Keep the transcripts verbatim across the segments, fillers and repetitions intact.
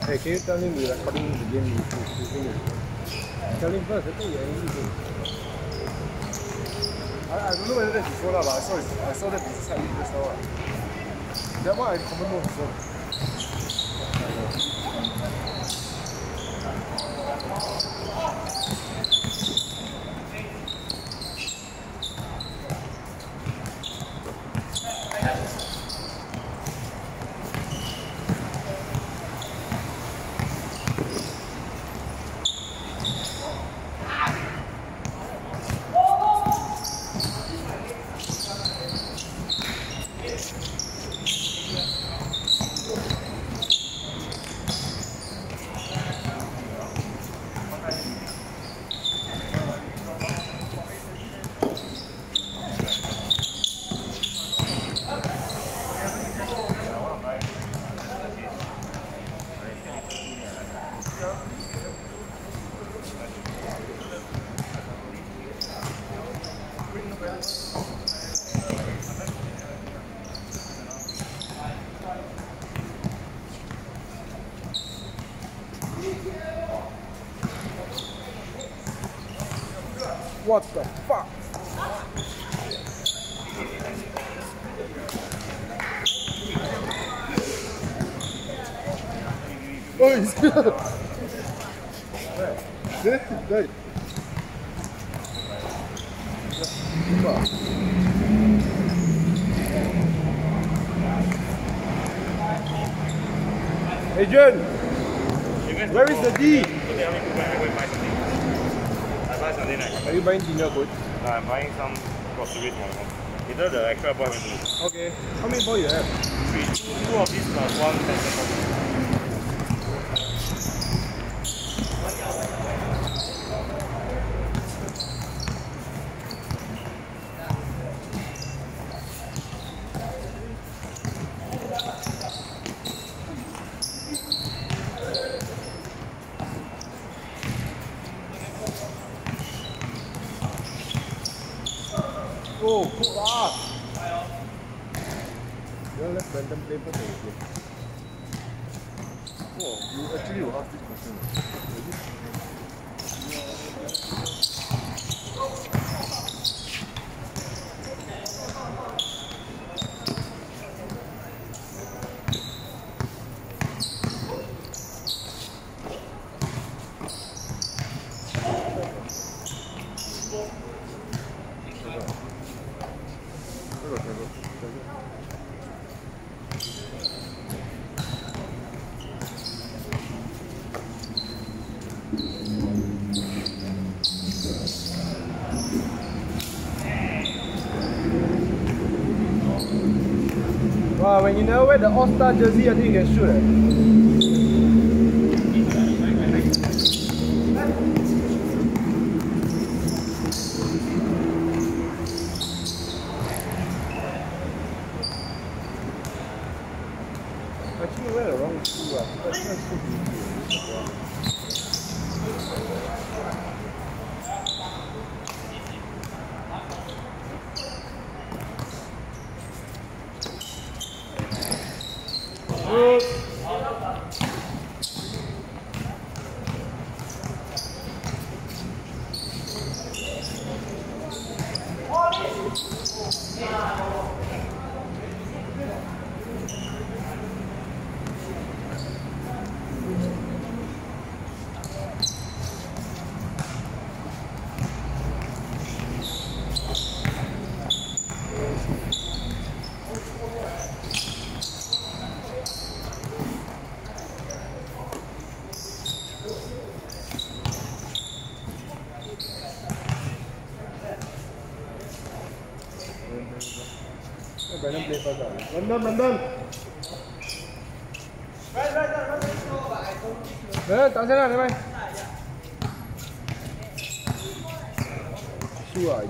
Hey, can you tell him we're recording the game using it? Tell him first, I think you're angry. I, I don't know whether that's before that, but I saw, it, I saw that beside you just now. That one I comment more before. What the fuck? Oh, he's good. Good, good. Adrian, where is the D? Are you buying dinner, coach? No, I'm buying some groceries for my home. Either the extra boy will do. Okay. How many boys you have? Three. Two of these plus one pencil. Oh, good pass. Well, let's random play for the game. Oh, you actually will ask this question. Wow, when you never wear the All-Star jersey, I think you can shoot it. Actually, wear the wrong shoe. That's not so beautiful. Good. Brandon play first. Brandon, Brandon. Brandon, 打先啦，你咪。輸啊，已經。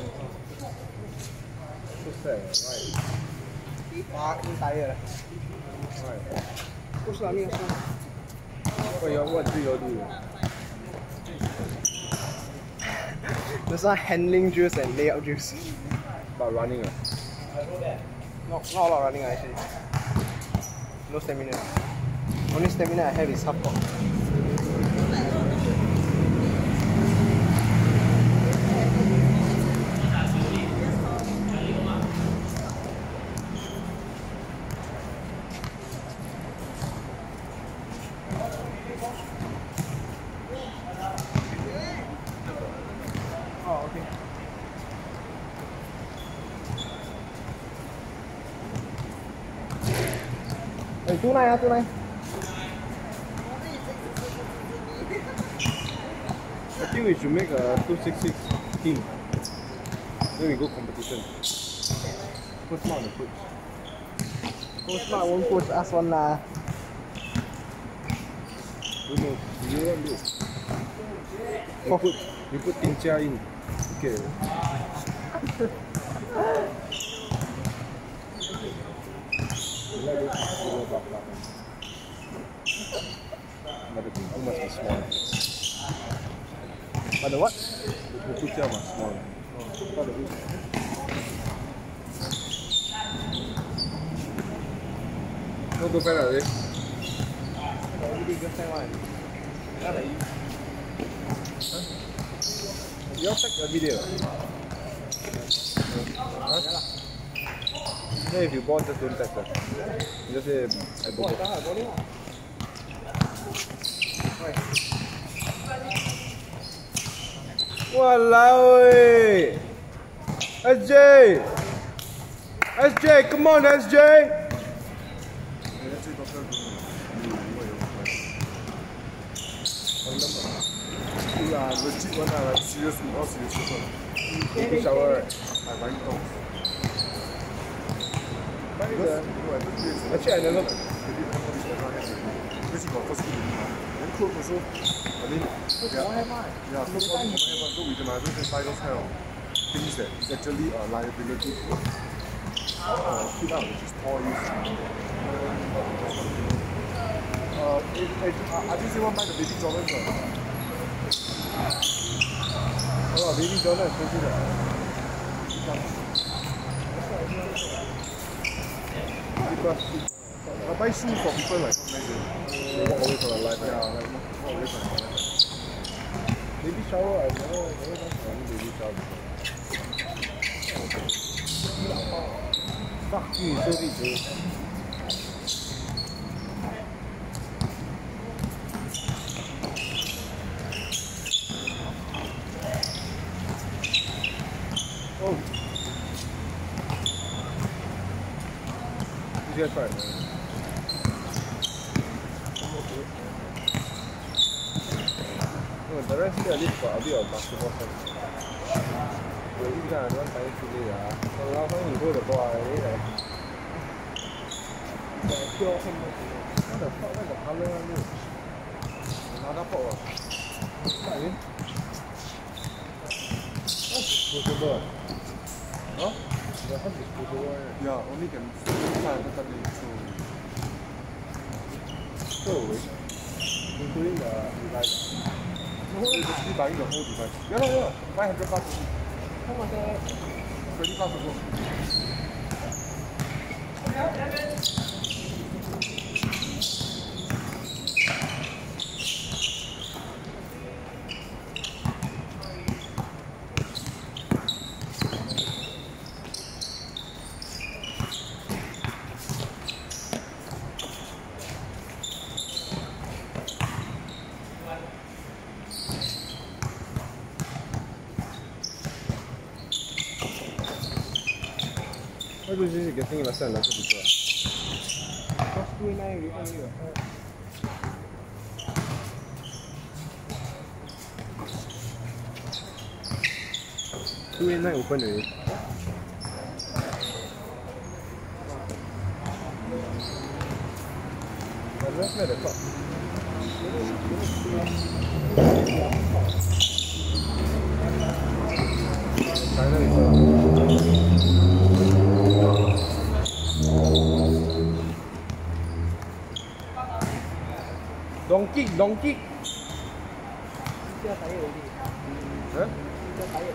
出聲啊，喂！哇，咁抵啊！喂，都是啊，呢個輸。喂，有我追咗啲喎。There's not handling juice and layout juice. But running ah. Not, not a lot of running actually. No stamina. Only stamina I have is half pop. Oh, okay. Hey, two nine, ah, two nine. I think we should make a two six six team. Then we go competition. Coach Mark the coach. Coach Mark won't coach us one lah. Who knows? You don't do. You put, you put Ting Chia in. Okay. But the Ting must be small. But the what? The Ting Chia must small. Oh, the who? No girlfriend already? Already girlfriend one. Not like you. Huh? You all text every day, right? Huh? Yeah lah. Then if you born, just don't text her. You just say, I born. Walao eh! S J! S J, come on S J! Yeah, legit one, like serious, not serious one. Baby shower. I like dogs. Actually, I never. Because you got first food in mind. Then clothes also, I mean, yeah, yeah, clothes all the time, so we can either just buy those kind of things that is actually a liability to uh, put out, which is toys. Uh, it, it, uh, I just say one buy the baby Jordans. Uh. Oh, baby Jordan is crazy that. Because I buy shoes for people like not nice. They walk away from their life. Yeah, like walk away from their life. Baby shower, I never, never done any baby shower before. Fuck you, so rich, eh? Oh. You get fine, man. No, the rest here at least got a bit of basketball sense. Well, this guy, I don't want to today. So last time you hold the ball, I really like. It's pure home. What the fuck? Where's the colour one? Another pot. What again? What's disposable? Huh? The house is disposable, right? Yeah, only can find the time to Throw away. Including the device. No, you're basically buying the whole device. Yeah, yeah, yeah. five hundred bucks. How much that? twenty bucks ago. Why do you think you're getting lesser and lesser people? Because two nine we only got. two eight nine open already. But let's let the top. China is a long kick, long kick. Still tired already. Huh? Still tired.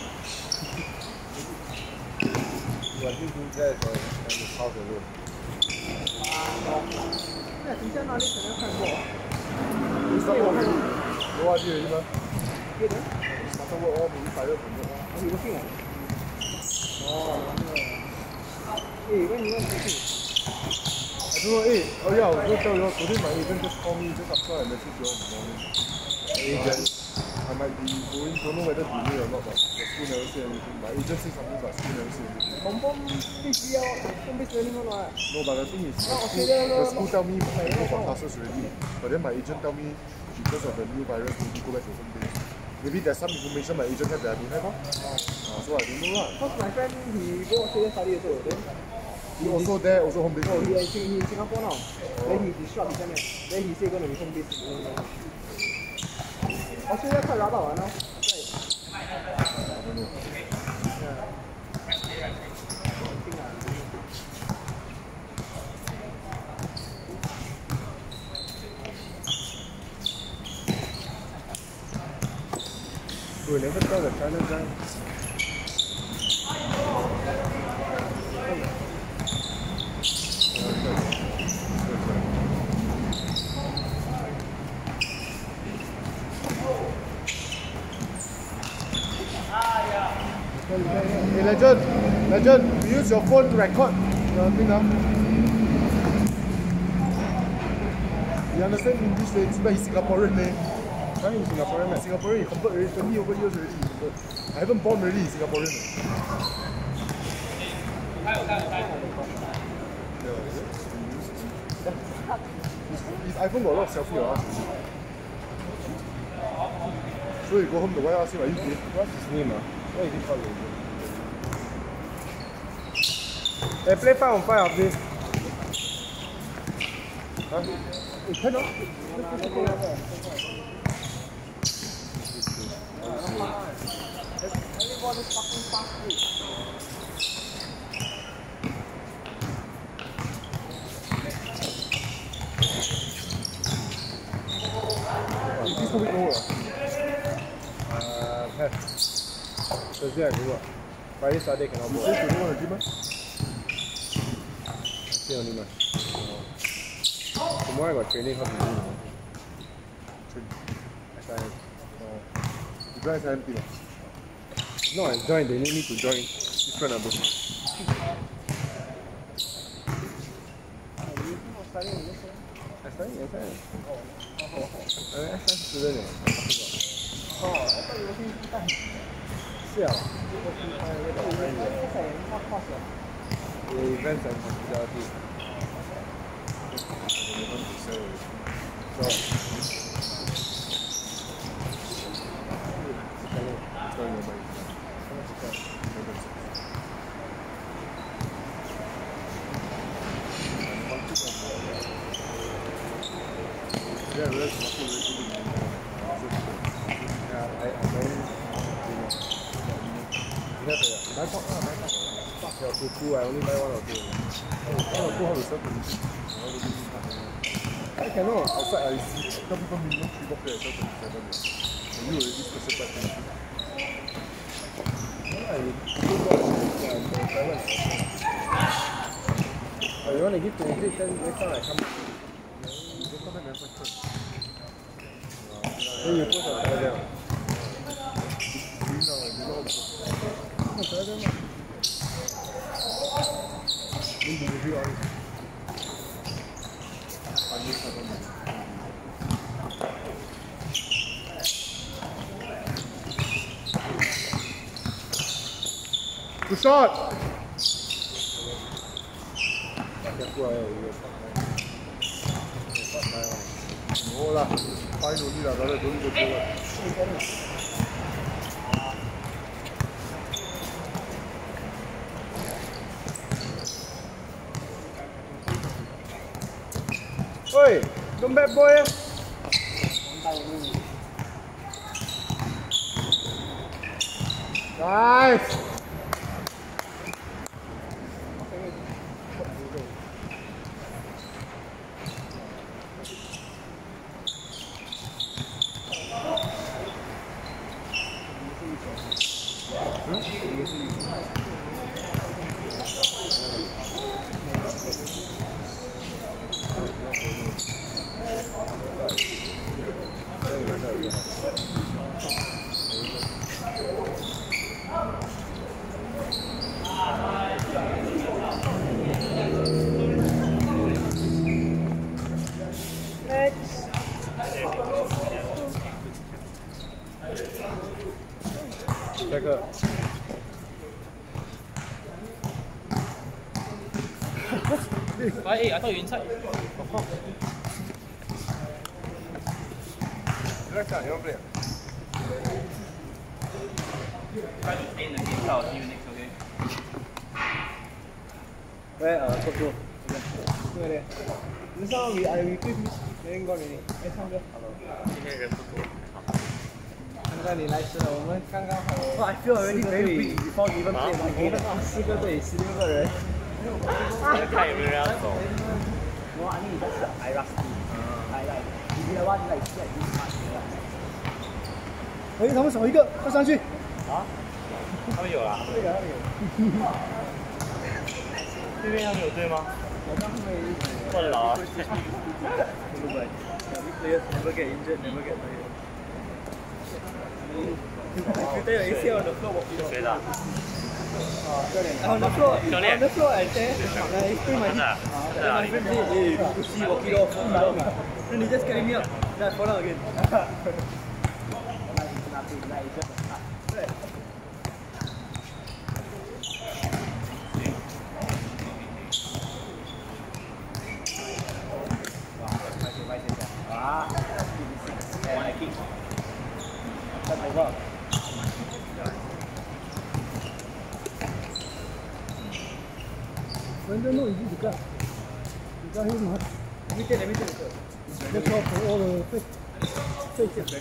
You are doing guys or in the house alone? 那底下那里可能看过。 你知道我看我话记得吗？ 记得。 马上我我明白了，朋友。 我有个信啊。哦，那个。哎，问你问题。 I don't know, eh, oh yeah, I was going to tell you, today my agent just called me just after I messaged you all in the morning. Agent, I might be going, don't know whether delay or not, but the school never say anything. My agent say something, but school never say anything. Confirm必须要 home-based learning one what? No, but the thing is, the Oh, school, okay, the school tell me I okay, go for okay. classes already, but then my agent tell me because of the new virus, maybe go back to home base. Maybe there's some information my agent have that I don't have, huh? uh, so I don't know lah. Because my friend, he go Australia study also, then He also there, also home base. oh, he, he, he in Singapore now. Oh. Then he disrupt his M S. Then he say gonna be home based. Australia quite rabak ah now. Right. I don't know. Yeah. I think ah. We never tell the China guy. Hey Legend, Legend, you use your phone to record the thing now. You understand English, eh? But he's Singaporean, eh? I'm in Singaporean, man. Singaporean, he convert already, twenty over years already. He convert. I haven't born already, he's Singaporean. Eh? His, his iPhone got a lot of selfie, ah. So you go home, the wife ask him, are you gay? What's his name? Ah? What is he called? Hey, play five on five of this. Huh? Hey, turn on. This whole week no work. Uh, have. Thursday I go work. Friday, Saturday cannot You go. say you don't want to gym, huh? I say only man. Uh, tomorrow I got training, how to do now. S I M. Uh, you guys have empty. No, I joined, they need me to join. Different number. I study S I M. I'm an S I M student. Eh. Oh, I thought you were working full time. Siao. The events and hospitality. Yeah, that's not really good. Yeah, I, I don't. You have to buy pork, buy pork. Fuck your fufu, I only buy one or two. One or two, how to serve the I cannot. outside I see some people minimum three box there, sell twenty-seven. And you already special price. Yeah, you two boxes, yeah, twenty-seven. Oh, you want to give twenty-six, then next time I come back. You don't come back next time. Then you post on Telegram. You know, you know how to Post on Telegram lah. Then delivery all. Good shot! Careful, I will No lah, fine only lah, brother, don't go through it. Oi, don't bad boy eh. Nice. Why? Hey, I thought you were inside. Relax, you want to play? Try to stay in the game, so I'll see you next, okay? Where, uh, Coach Joe? Where there? This one we, I, we play finish, then gone already. Eh, 唱歌。 今天人不多。 刚刚你来迟了，我们刚刚好。 Well, I feel already very big before we even play one game. 四个队，十六个人。 看有没有人要走。 No, I mean that's I rusty. I like if you want like get this much. 哎，他们少一个，快上去。 啊？他们有啦。 对的， 那边他们有队吗？ 好像会。 换老啊。 Players never get injured, never get tired. You take your A C L on the floor, walk it off. 谁的？ On the floor, 教练 on the floor, I say. Like, explain my 真的？在哪 my 里？ friend say, hey, you see, walk it off, walk it off. Then he just carry me up. Then I fall down again. Ah, and I kick. That's over. When they know you do that, you got him, huh? Let me take, let me take. Let's go for all the fake. Fake it.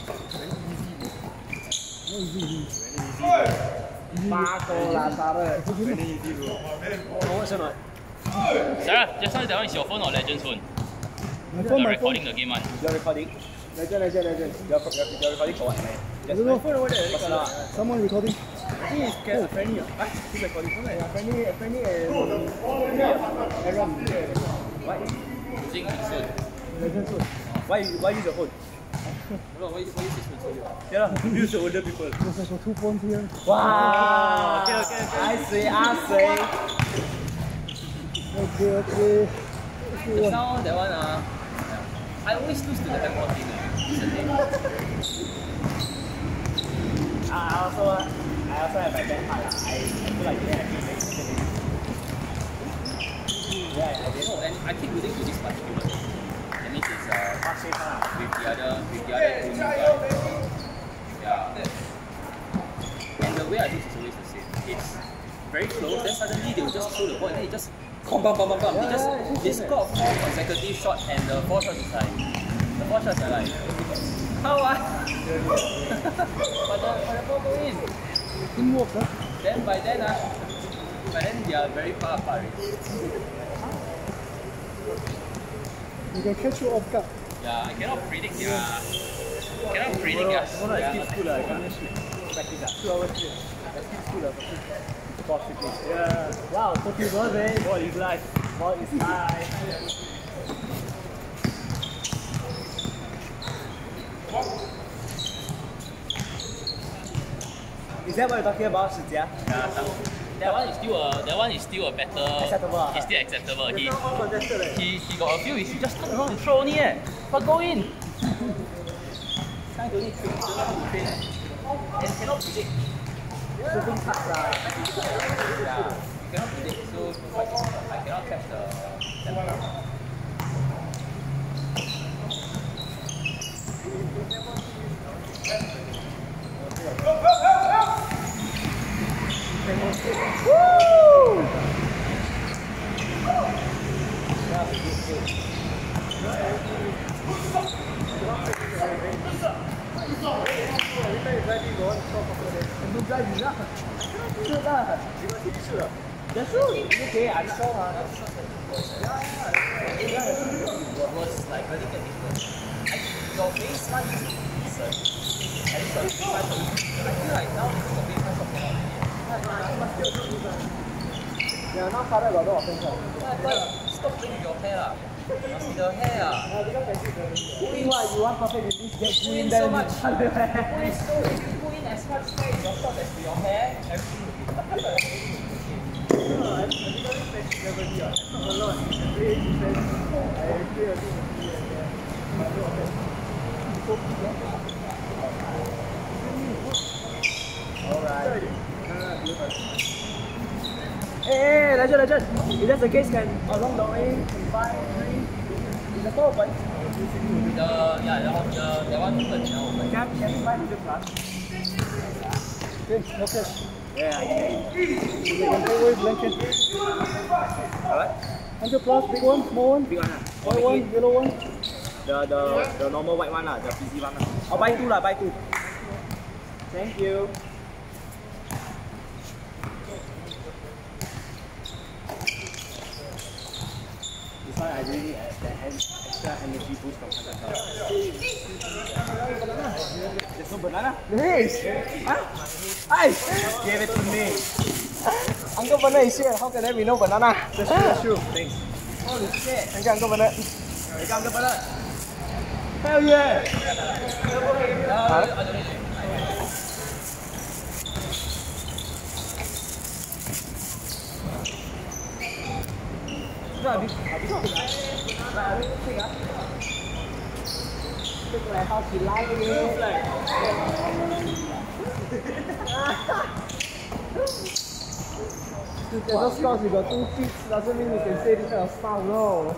No easy. Ba cô là sao đấy? Very easy bro. How much or not? Sarah, just now that one is your phone or Legends phone? My You're phone, my phone. recording the game one. You're recording? Legend, legend, legend. You're, you're, you're recording for what, man? I don't know. phone over there. Personal. Someone recording. I think it's Cat, Fanny. Ah, he's recording. Yeah, Fanny, Fanny and Aaron. Why? Using his phone. Legend phone. Why, why use your phone? No, why, why use this phone? Yeah, use the older people. Because I got two phones here. Wow. Okay, okay, okay. I see, I see. Okay, okay. Just Okay, now, that one, uh, I always lose to the handball team. I also, I also have my bad part. I, I feel like yeah, I feel like yeah, I did. No, and I keep losing to this particular. That means it's uh, Not safe, huh? with the other, with the other two new guys. Yeah. And the way I lose is always the same. It's very close, then suddenly they will just throw the ball and then it just bam bam bam bam bam. They just they score four consecutive shots and the four shots is like the four shots are like how ah? but the but the ball go in. didn't work, huh? Then by then ah, by then they are very far apart already. You can catch you off guard. Yeah, I cannot predict their cannot predict their One I skip their- school, I can't shoot. Practice, two hours straight. I skip school, I possibly. Yeah. Wow, Tokyo birthday. Ball is life. Ball is life. Is that what you're talking about, Shijia? Yeah, some- that one is still a that one is still a better Acceptable, ah. it's still acceptable. He It's not all contested, eh? he he got a few he just turn around and throw only eh. But go in. Trying to need train, don't know how to train eh. And cannot predict. Shooting cuts, ah. Yeah. You cannot predict, so quite difficult. I cannot catch the tempo. That's true. It's okay, I saw ah. It was like really getting close. I, your baseline is decent. At least your baseline is decent. I feel like now the baseline is not Yeah, now Father got no offense. Stop playing with your hair lah. Must be the hair ah. Doing what you want perfect with this get Put in so much. Put in so if you put in as much hair in your shorts as to your hair, everything will be perfect. Hey, legend, legend. If that's the case, can along the way, five, three, the door open. The yeah, the the that one open now. Open. Can can we find the plus? Okay, no cash. Yeah, okay. You can play with blanket. Alright. Hundred plus, big one, small one. Big one ah. White one, yellow one. The the the normal white one lah, the fizzy one lah. Oh, buy two lah, buy two. Thank you. This one I really need uh, that extra energy boost from hundred plus. There's no banana. Yes! Huh? Ice! Give it to me. Uncle Bernard is here. How can there be no banana? That's true, that's true. Thanks. Holy shit! Thank you, Uncle Bernard. Hey, Uncle Bernard. Hell yeah! Uh, I don't need it. Nó bị bị sốt rồi. Là biết cái gì hả? Tức là how she like it. Just because you got two feet doesn't mean you can say this kind of stuff, no.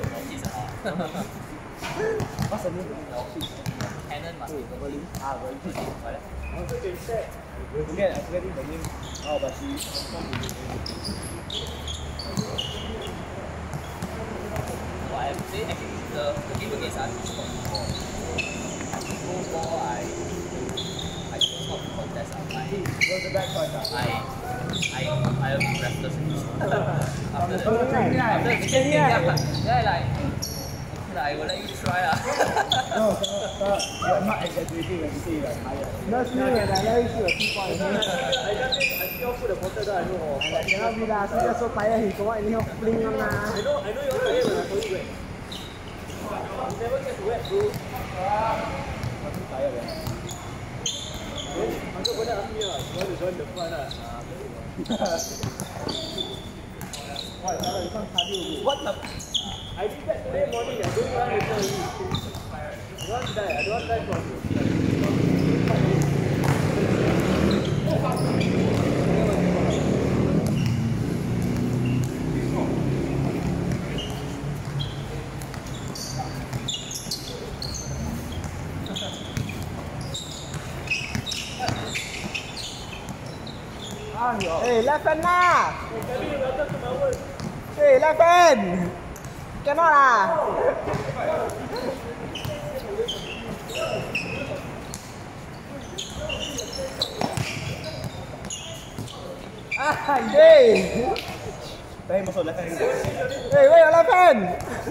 What's the name of the Canon must be Berlin. Ah, Berlin. What? I forget, I forget the name. Oh, but she. Well, I have to say actually the, the game against us is not ball. No ball, I I chose not to contest. I Was the back choice? I I I am restless in this. After the Oh, right. after the second game, yeah, yeah, like okay, like, I will let you try ah. No, sir, sir, you're not exaggerating when you say you're tired. That's me when I let you shoot a three point. I just I still put the bottle there, I know. Oh, like, cannot be lah, so so tired, he go out anyhow fling on lah. I know, I know you're tired when I told you wet. You never get to wet, bro. I'm too tired, man. Uncle Bernard asked me, like, want to join the fun, lah. What, you can't cardio. What the? I did that today morning, I don't run later only. I don't want to die, I don't want to die for you. Hey, left hand lah! Hey, left hand! Cannot lah! Ah, Hey! Tayo masuk left hand. Hey, where your left hand?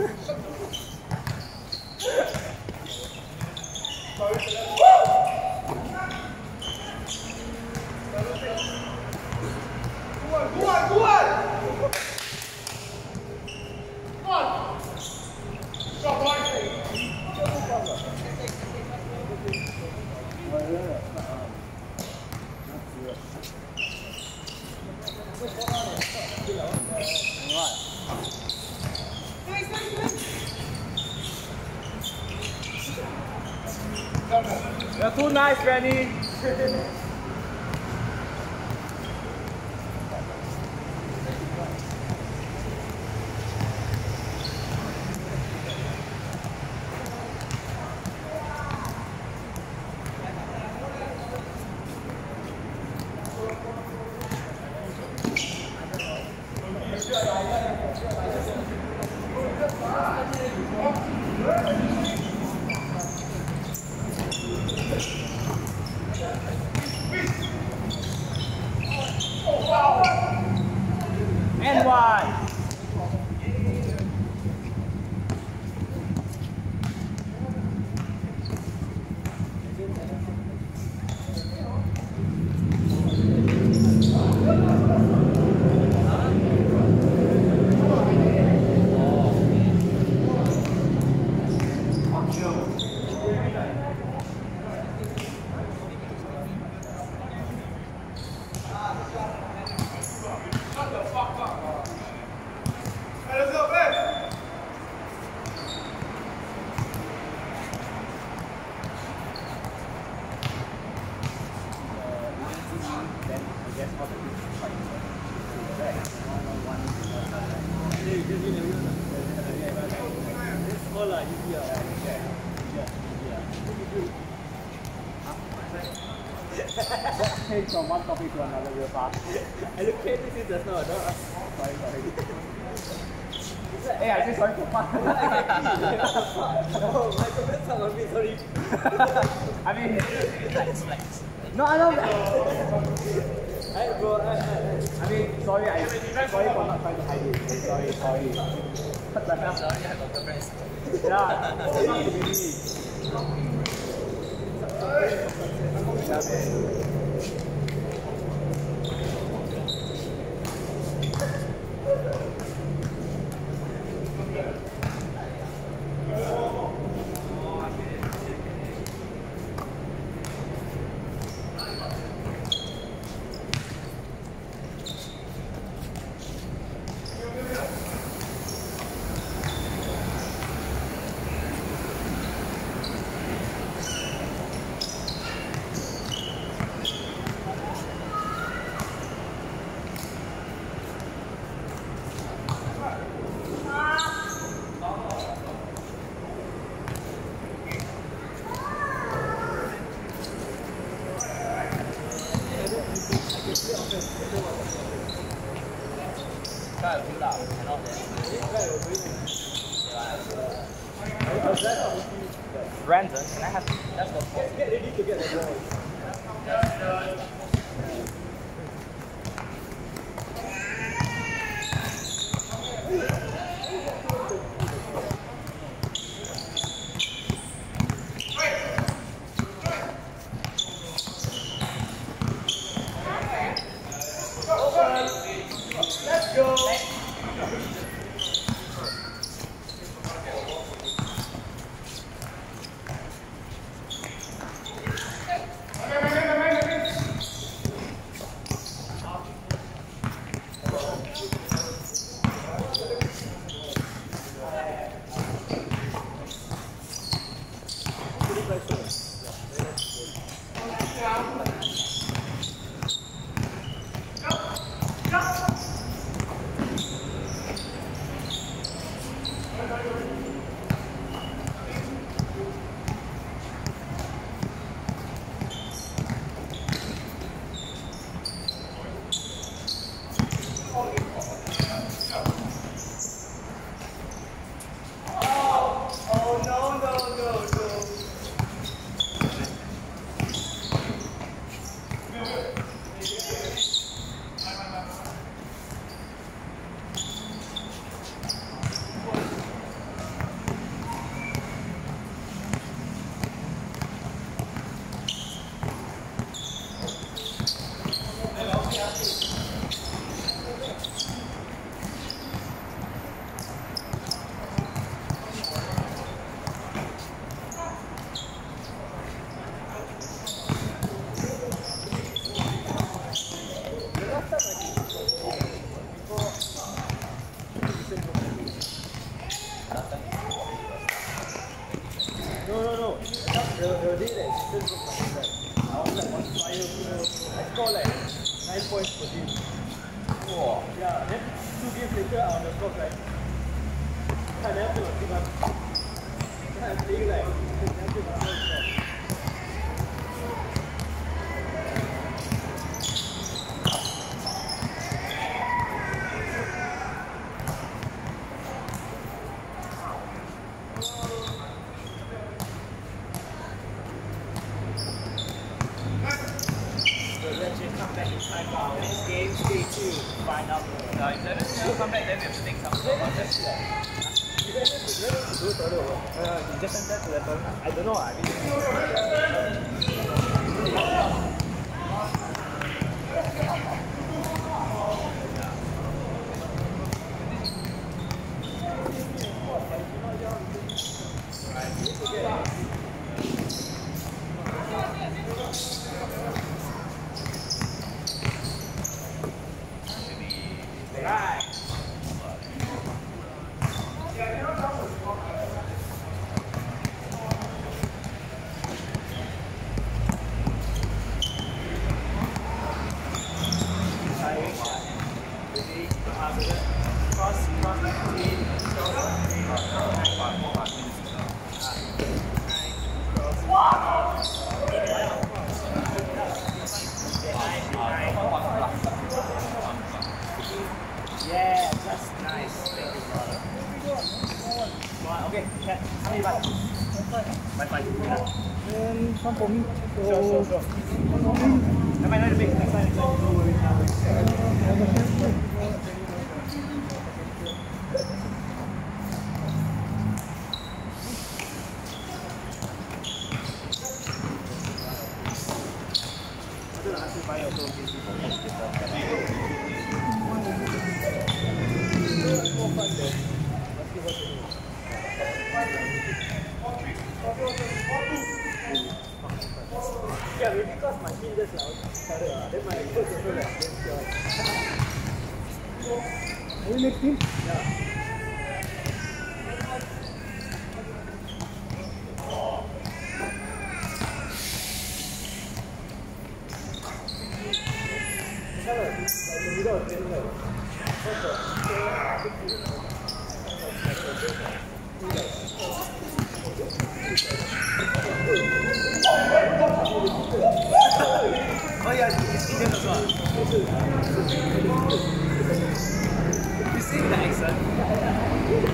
You're too nice, Granny. And wide. all are easier. Change from one topic to another real fast. I look at this just now, don't ask. Sorry, sorry. Hey, I say sorry for fun. Oh, my comments are a bit sorry. I mean, Flex, flex. no, I don't. Hey, bro, I, I, I mean, sorry, I sorry for not trying to hide it. Sorry, sorry. What the hell? Sorry, I got the friends. Yeah, it's not to be me. Yeah, man. Brandon, can I have that's the Get, get ready to get the ball. Let's go. No, no, no. The, the day that assistant was like, I was like on fire. I scored like nine points per game. Wow. Yeah, then two games later I on the floor like, I never played for three months. Then I'm playing like, I never played for three months. Game three two, find out. No, if they still come back, then we have to take something about this. You guys have to do it further over. Uh, you just send that to the tournament. I don't know. I mean, Okay, can. How many bites? Five, five. Then some for me. So, Sure, sure, sure. Never mind, not big. Next time, next time. No worries. Yeah, maybe because my skin just like better, then my foot also like Are you next team? Yeah. Oh yeah, it's Indian as well. You see the accent?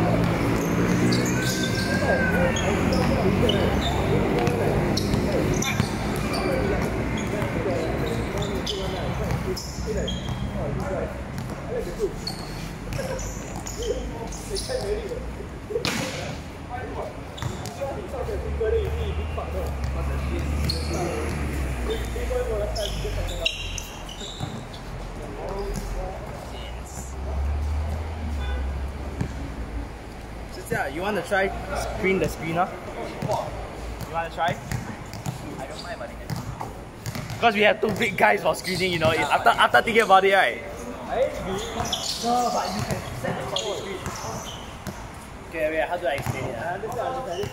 Yeah, you want to try screen the screener? You want to try? I don't mind, but Because we have two big guys for screening, you know. After after thinking about it, right? no, but you can set the screen. Okay, wait. How do I explain it? I understand, understand.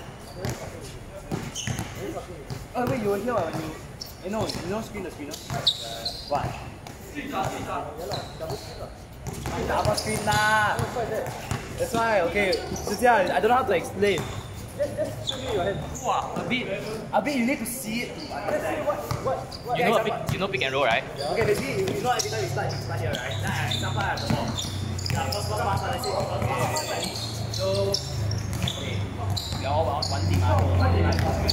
Oh wait, you were here when you. You know, you know screen the screener. What? Double screen lah. That's why. Okay, so yeah, I don't know how to explain. Just show me your hand. Wow, a bit, a bit. You need to see it. What, what, what? You know, pick, you know pick and roll, right? Okay, basically, you know every time you start, you start here, right? Like, example, I have the ball. Yeah, first, first pass, let's say, okay, so, okay, we are all on one team, ah. One team, I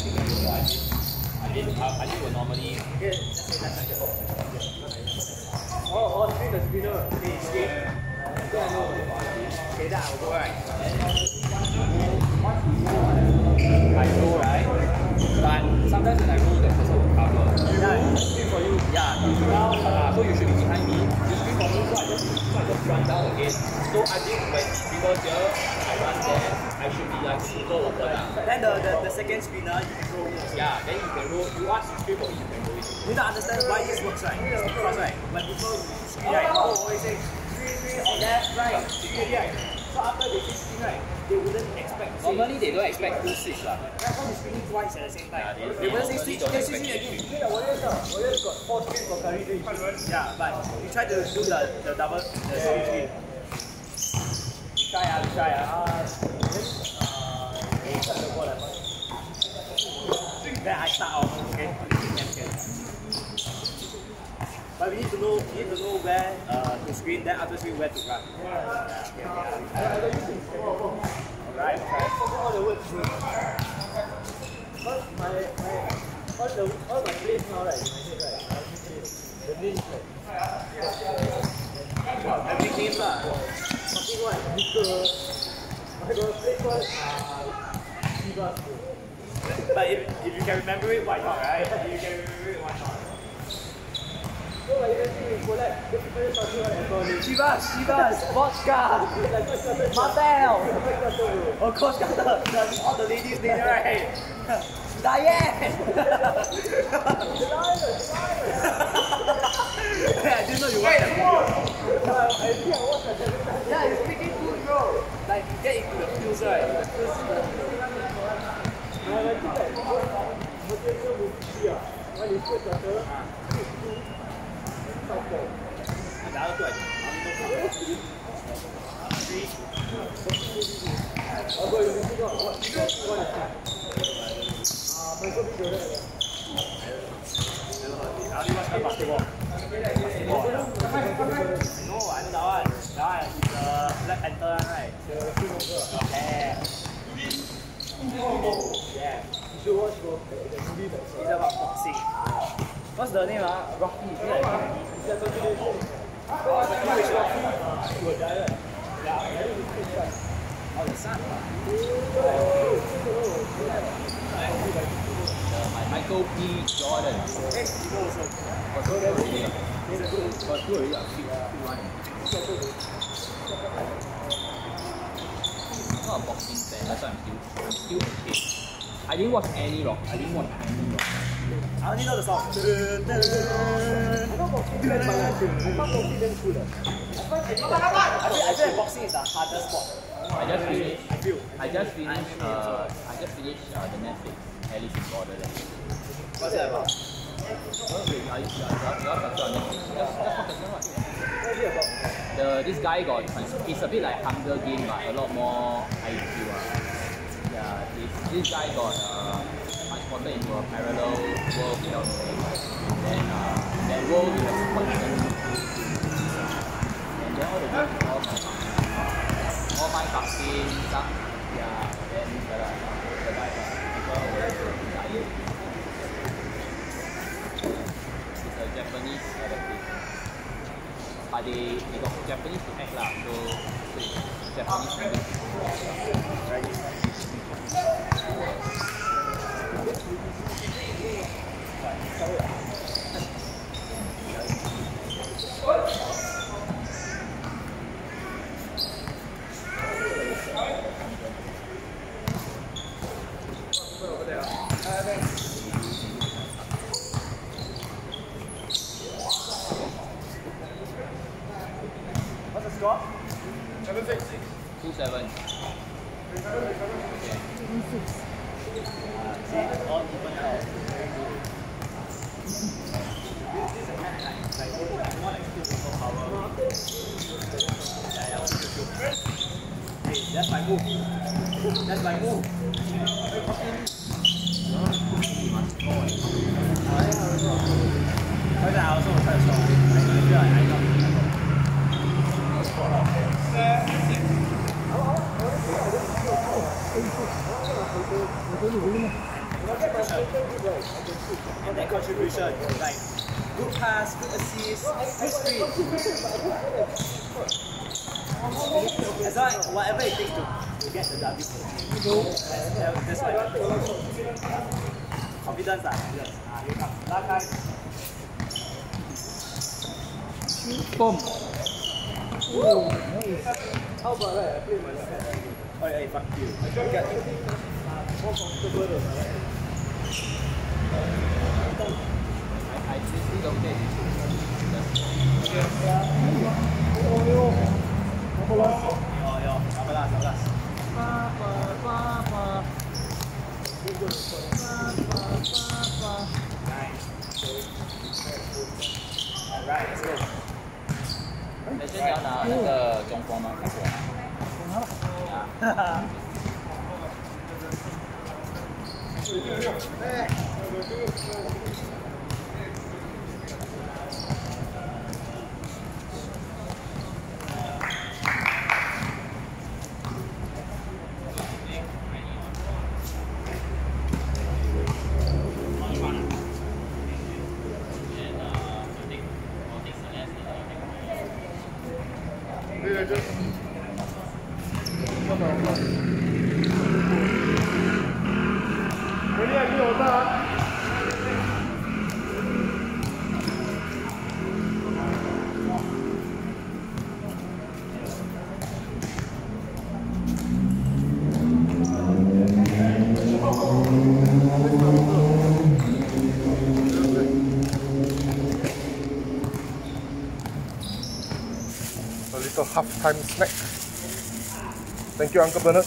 I did, I did will normally. okay, let's say that's like the ball. Oh, oh, screen the screener. Okay, screen. Yeah, I know. Okay, then I'll go, right? I roll, right? But sometimes when I roll, the person will cover. Yeah, Screen for you. yeah. Uh, so you should be behind me. You screen for me, so I just, so I just run down again. So I think when people here, I run there, I should be like super open. Then the, the, the second screener, you can roll. Yeah, then you can roll. You ask to screen for me, you can roll it. You need to understand why this works, right? It's because, right, when people screen, right, people always say, screen, screen, left, right, screen, right. So after they say screen, right, they wouldn't expect to say. Normally they don't expect to switch lah. That's why they're screening twice at the same time. Yeah, they- they wouldn't say they switch, don't okay, expect switch to again. switch. Yeah, Warriors got, Warriors got four screens for curry doing. Yeah, but you try to do the, the double, the split screen. You try, ah, you try, ah. Then, uh, the ball, then I start off, okay? Okay, okay. But we need to know, we need to know where uh, to screen, then after screen where to run. Yeah, okay, okay. Alright, okay. All the words through. Because my, my, all the, all my plays now, right, in my head, right, I actually play the names, like, Every game lah. something what, Nickel, I got a play called, uh, Chivas, bro. But if, if you can remember it, why not, right? If you can remember it, why not? So, like, eventually we collect, the people just talking about alcohol. Chivas, Chivas, vodka, Like, Coach Carter, Martel. Coach Carter, bro. Oh, Coach Carter, the- all the ladies name, right? Diane! I didn't know you watched that video. I think I watched that every time. Yeah, it's freaking good, bro. Like, you get into the feels, right? I think like, motivation with G, ah. One is Coach Carter, two, Southpaw. And the other two, I think. Three. Although you're missing out, what, what is that? Ah, Michael B. Jordan, like that. I only watch basketball. Basketball. No, I know that one. That one is uh, Black Panther, right? The filmmaker. Yeah. Yeah. You should watch the, the movie that it's about boxing. What's the name? Uh? Rocky. Yeah. It's a continuation. Oh, the English Rocky. He will die, right? Yeah. Oh, the son. Uh, Michael B. Jordan. Hey, you know also. Got two already. Got two already. One. I'm not a boxing fan, that's why I'm still, I'm still okay. I didn't watch any rock. I didn't watch any rock. I only know the song. I know boxing is I thought boxing is cool. I feel I feel like boxing is the hardest sport. I just finished. I feel. I just finished. Uh, I just finished uh, the Netflix Alice in Borderland. What's that about? Oh, wait, are you, you, are, you are talking on Netflix? Just, just focus on what? What is it about? The this guy got trans- it's a bit like Hunger Game but a lot more I Q. Uh. Yeah, this, this guy got uh, transported into a parallel world without knowing. Then uh, that world he has constant and then all the games all my all my casting stuff. Yeah, then the the guy people were dying. It's a Japanese adaptation. But they, they got Japanese to act lah, so, so it's Japanese What's the score? two seven. All even out. This is a kind of like, like more like two people power. Yeah, yeah, what's the show? Hey, that's my move. That's my move. But I also try to stop. I feel like I know. And that contribution, like good pass, good assist, good screen. As long as whatever it takes to, to get the W. That's, that's why. Confidence, ah, confidence. Ah, here comes. Last time. Boom. How about that? I play my left hand. Oh yeah, fuck you. I can't get it. More comfortable though, right? I, I seriously don't get it. Oh yeah, sabar sabar. Nice. Alright, let's go. 但是你要拿那个中锋吗？看过啊。 A little half-time snack. Thank you, Uncle Bernard.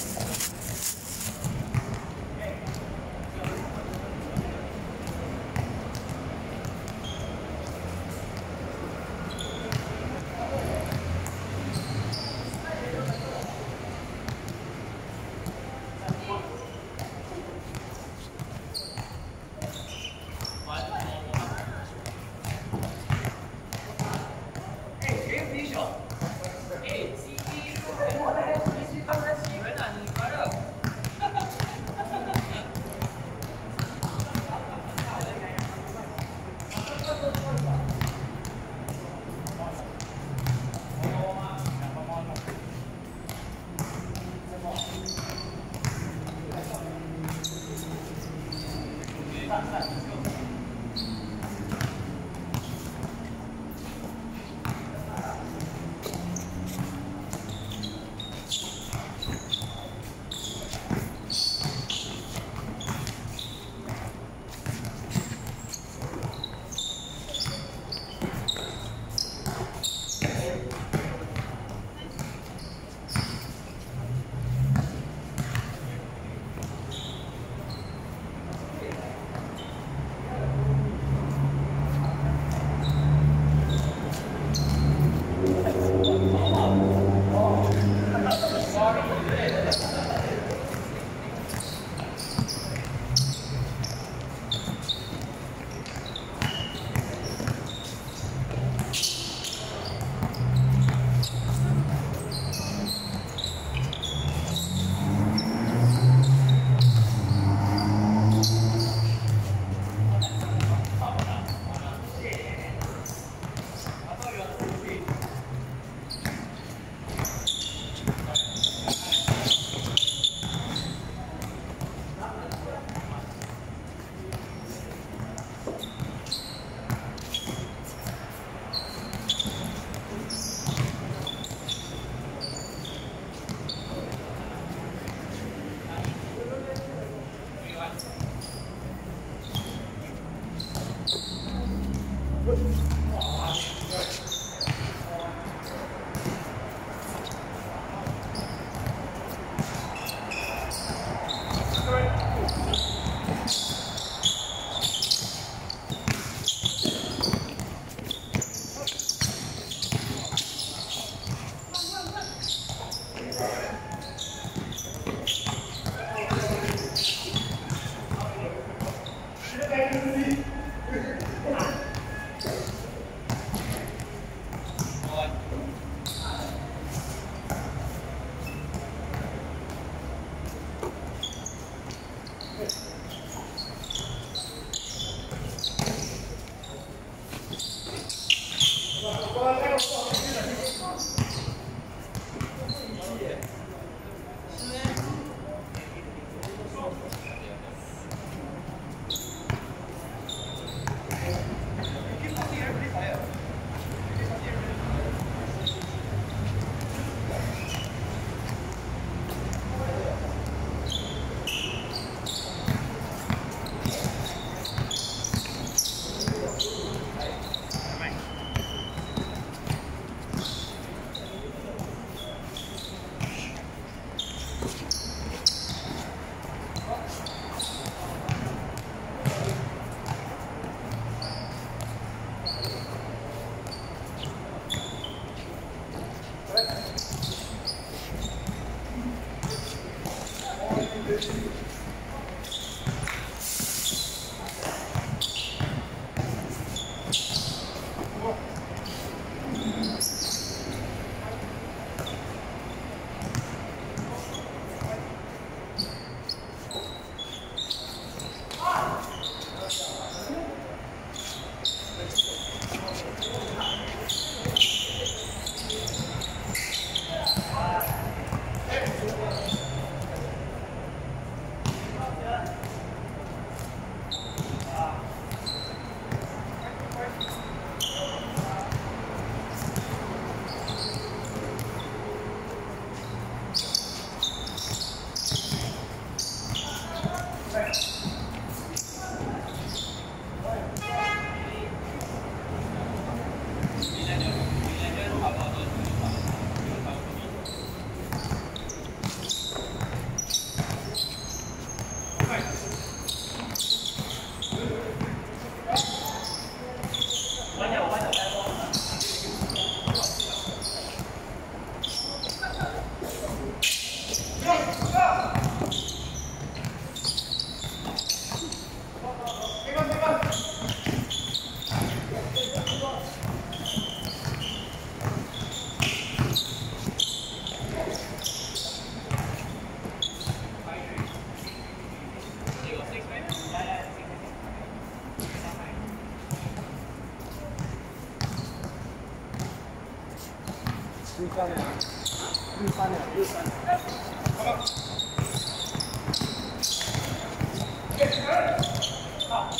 六三年，六三年，六三年。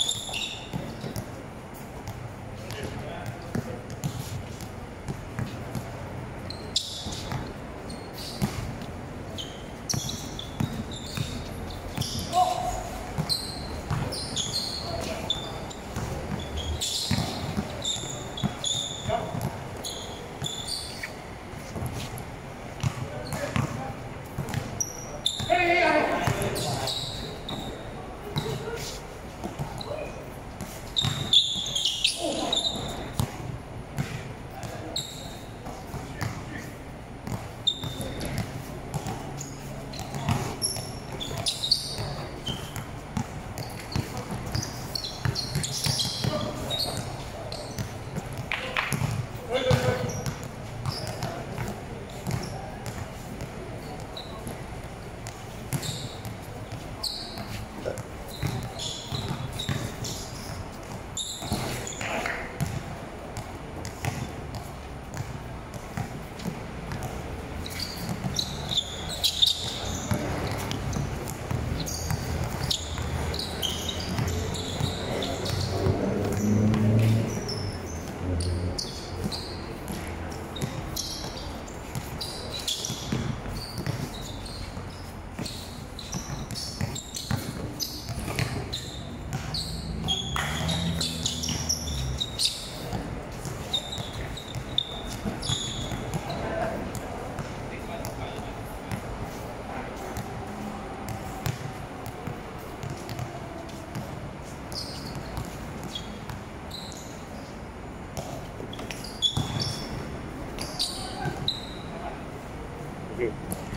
Okay.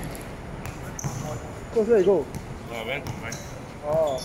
Go, where you go? No, I went to mine. Oh.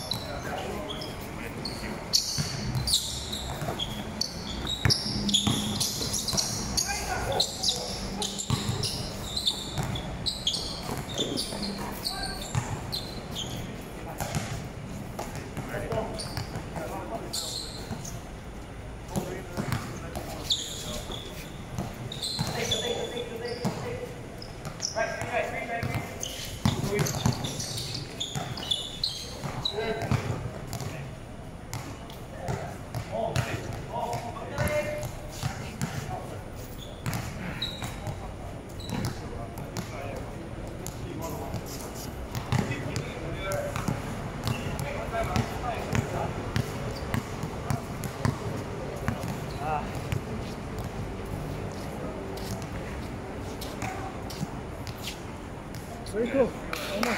Very cool. Almost.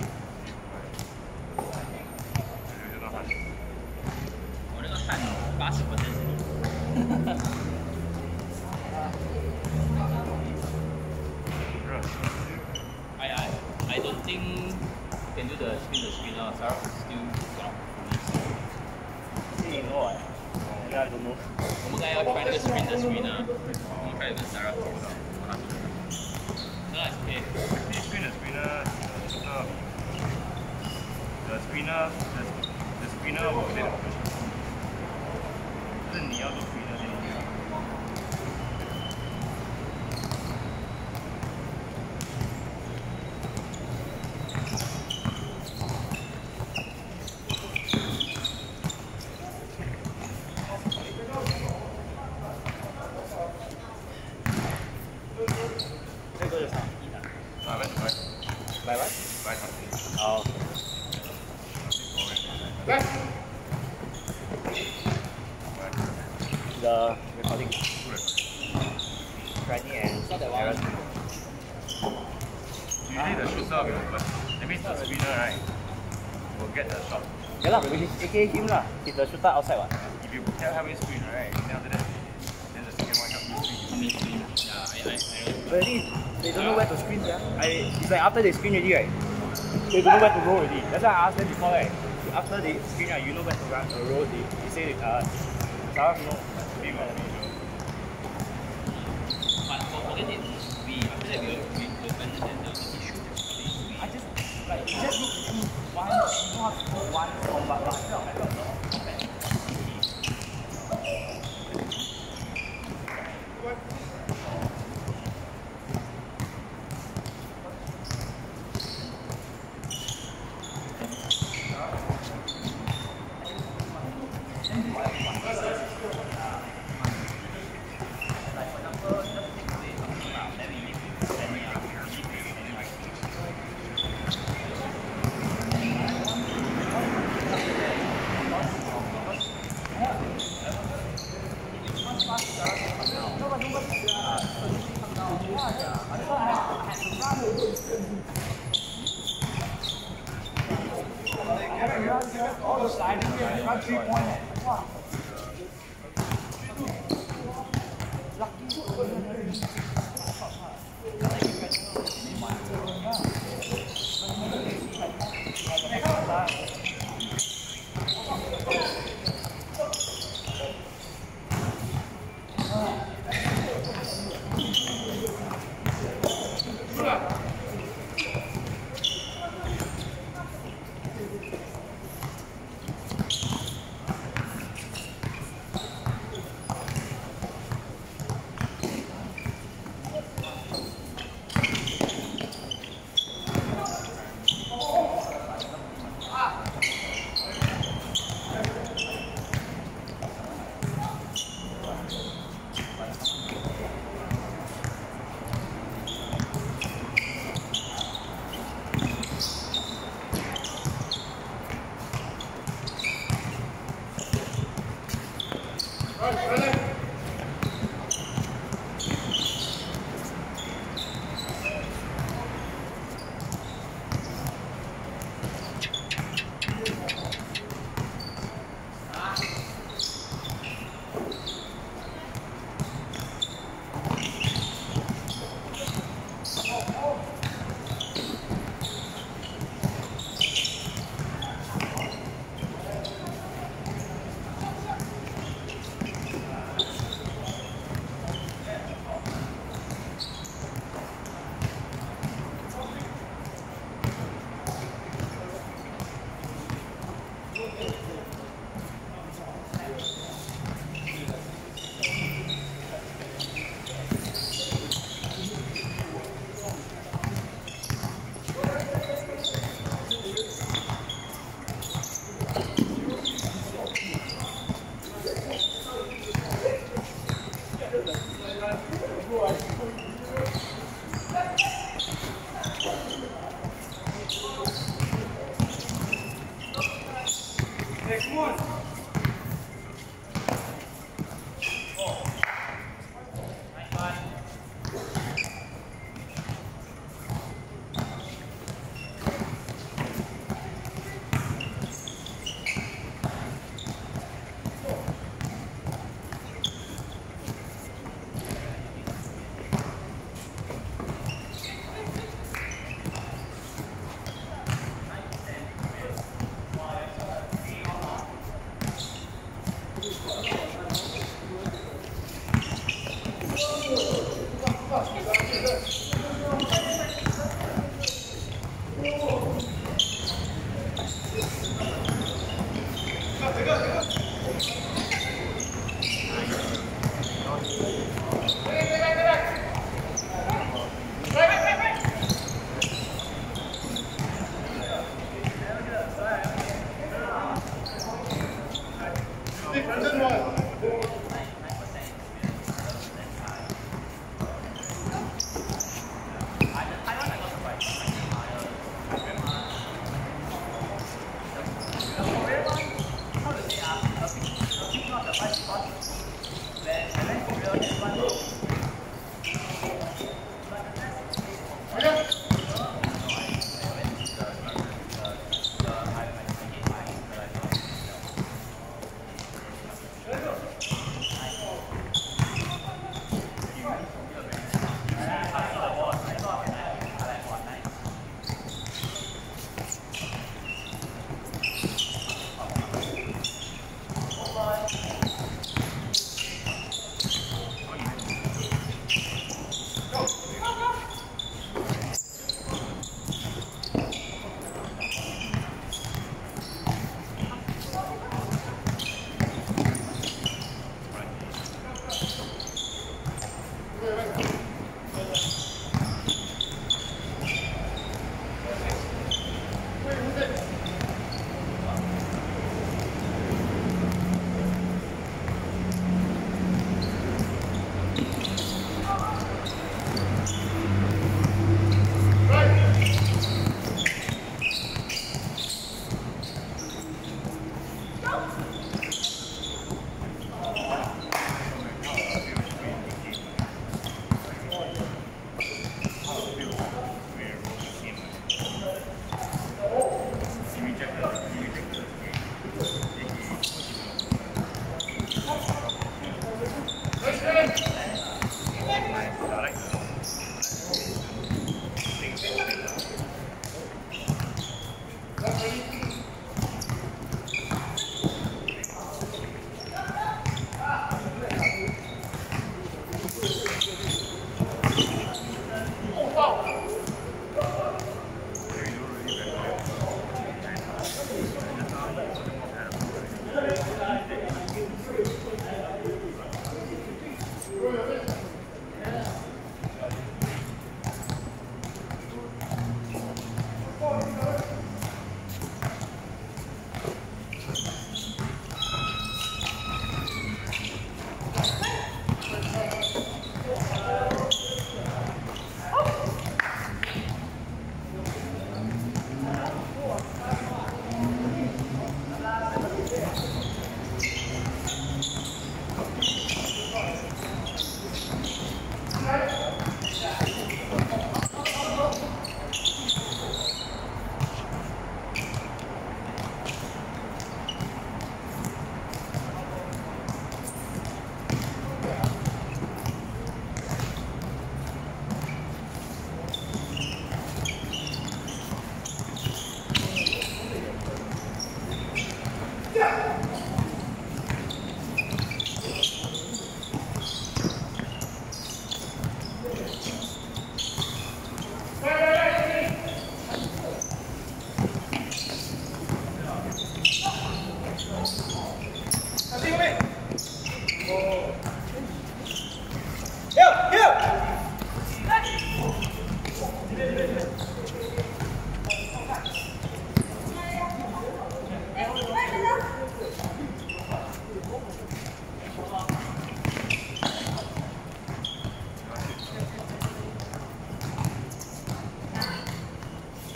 我那个汗八十分钟。I I I don't think can do the spin the screen now. Sarah still cannot fully. You know what? Yeah, I don't know. 我们刚才要 try 那个 spin the screen 啊，我们 try 跟 Sarah 做的，我拿出来。那 OK。 Screen the screener, the, the screener, the, the screener will get it. 就是你要做 screener 先。 这个有啥？ 啊，来来来来， 来， 好。 来。 The recording. Training and error. Usually the shooter will open. That means the screener, right, will get the shot. Yeah lah, we A K him lah. He's the shooter outside what? If you tell him screen, right, then after that, then the second one help you screen. Yeah, I I I. But I think they don't know where to screen, yeah. I, it's like after they screen already, right? They don't know where to roll already. That's why I asked them before, right? After they screen, right, you know where to run, uh, roll. They, they say, uh, Sarah, you know. Big one, big one. But forget it. We after that we we open and the issue. I just, like, you just need to do one, you know how to do one from but I felt, I felt not bad.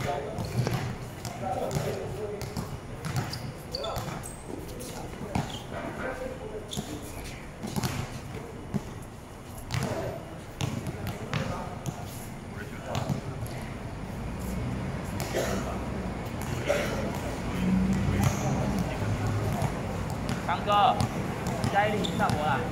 康哥，嘉义你上我啦。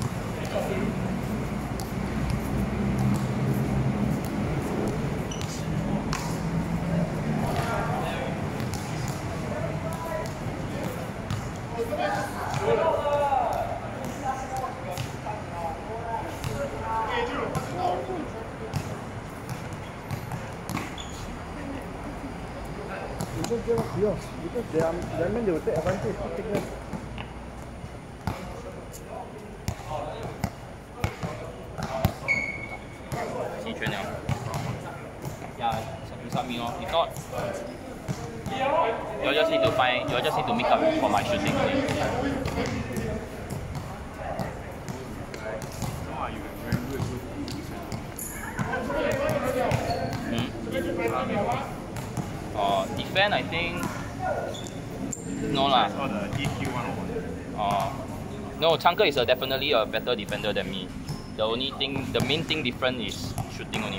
You just give up yours. Because they are, they mean they will take advantage of thickness. Yeah, you submit me off. If not, you all just need to find. You all just need to make up for my shooting. Hmm? Uh, defend, I think. No lah. Oh, the E Q one. Uh, no, Chanka is a definitely a better defender than me. The only thing, the main thing different is shooting only.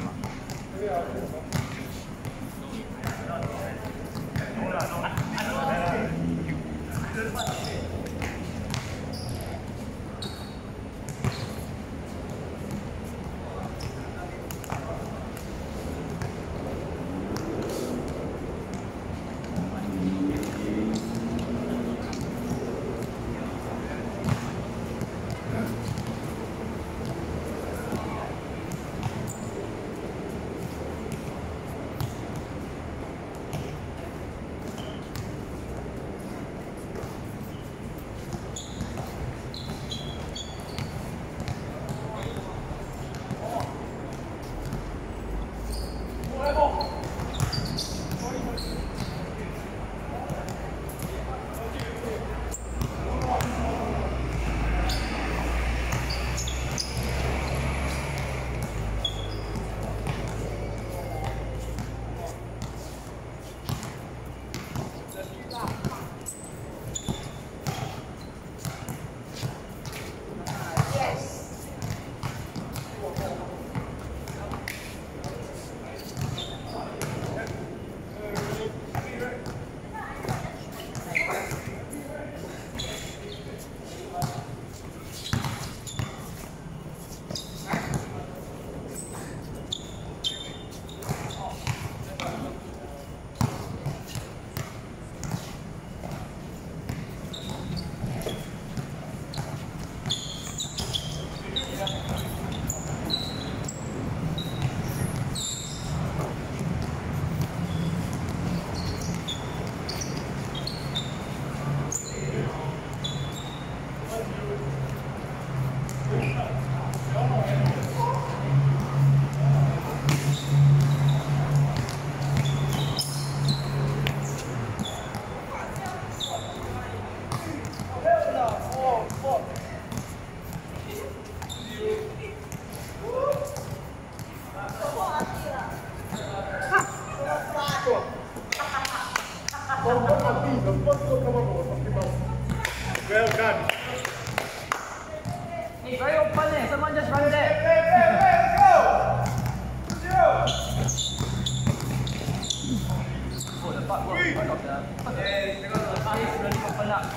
Well done. Hey, very open eh. Someone just run there. Hey, hey, hey, go! Oh, the butt work. Butt of the... Hey, because the eyes really open up.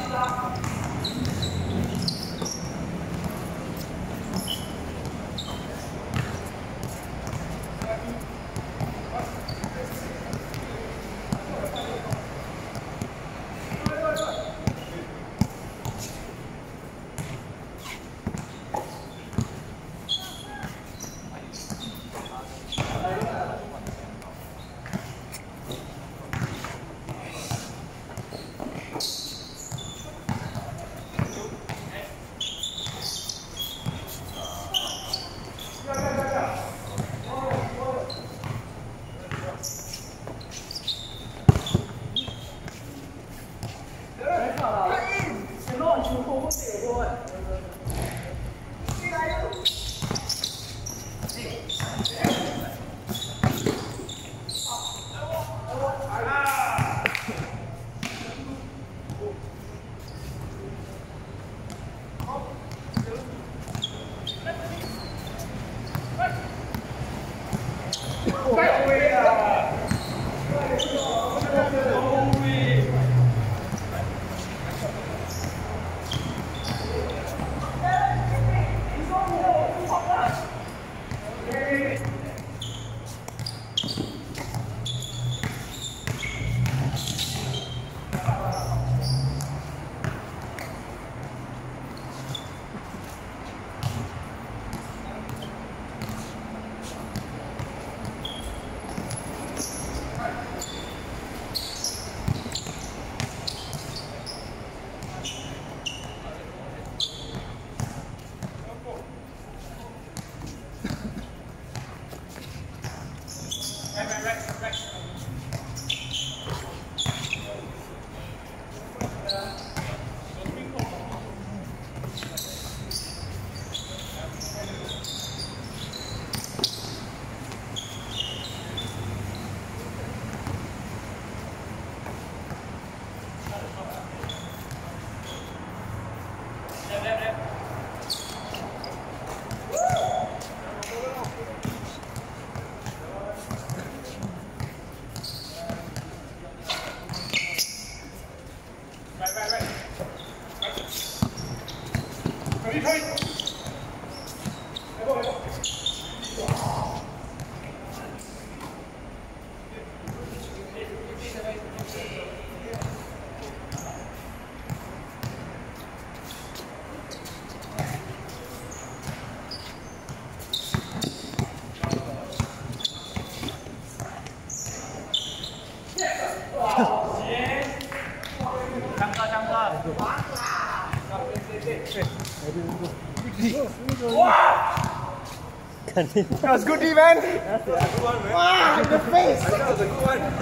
That was good, D, man. That's a good one, man. Wow, in the face. That was a good one.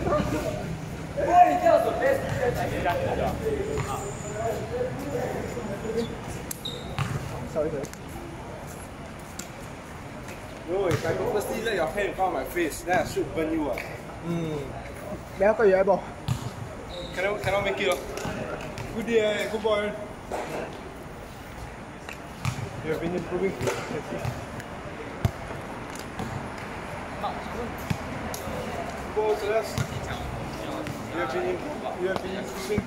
Sorry, sorry. Bro, if I purposely let your hand in front of my face, then I should burn you. Hmm. Béo có gì vậy, bro? Cannot, cannot make it. Good day, good boy. You have been improving. Go to us. You have been, you have been improving.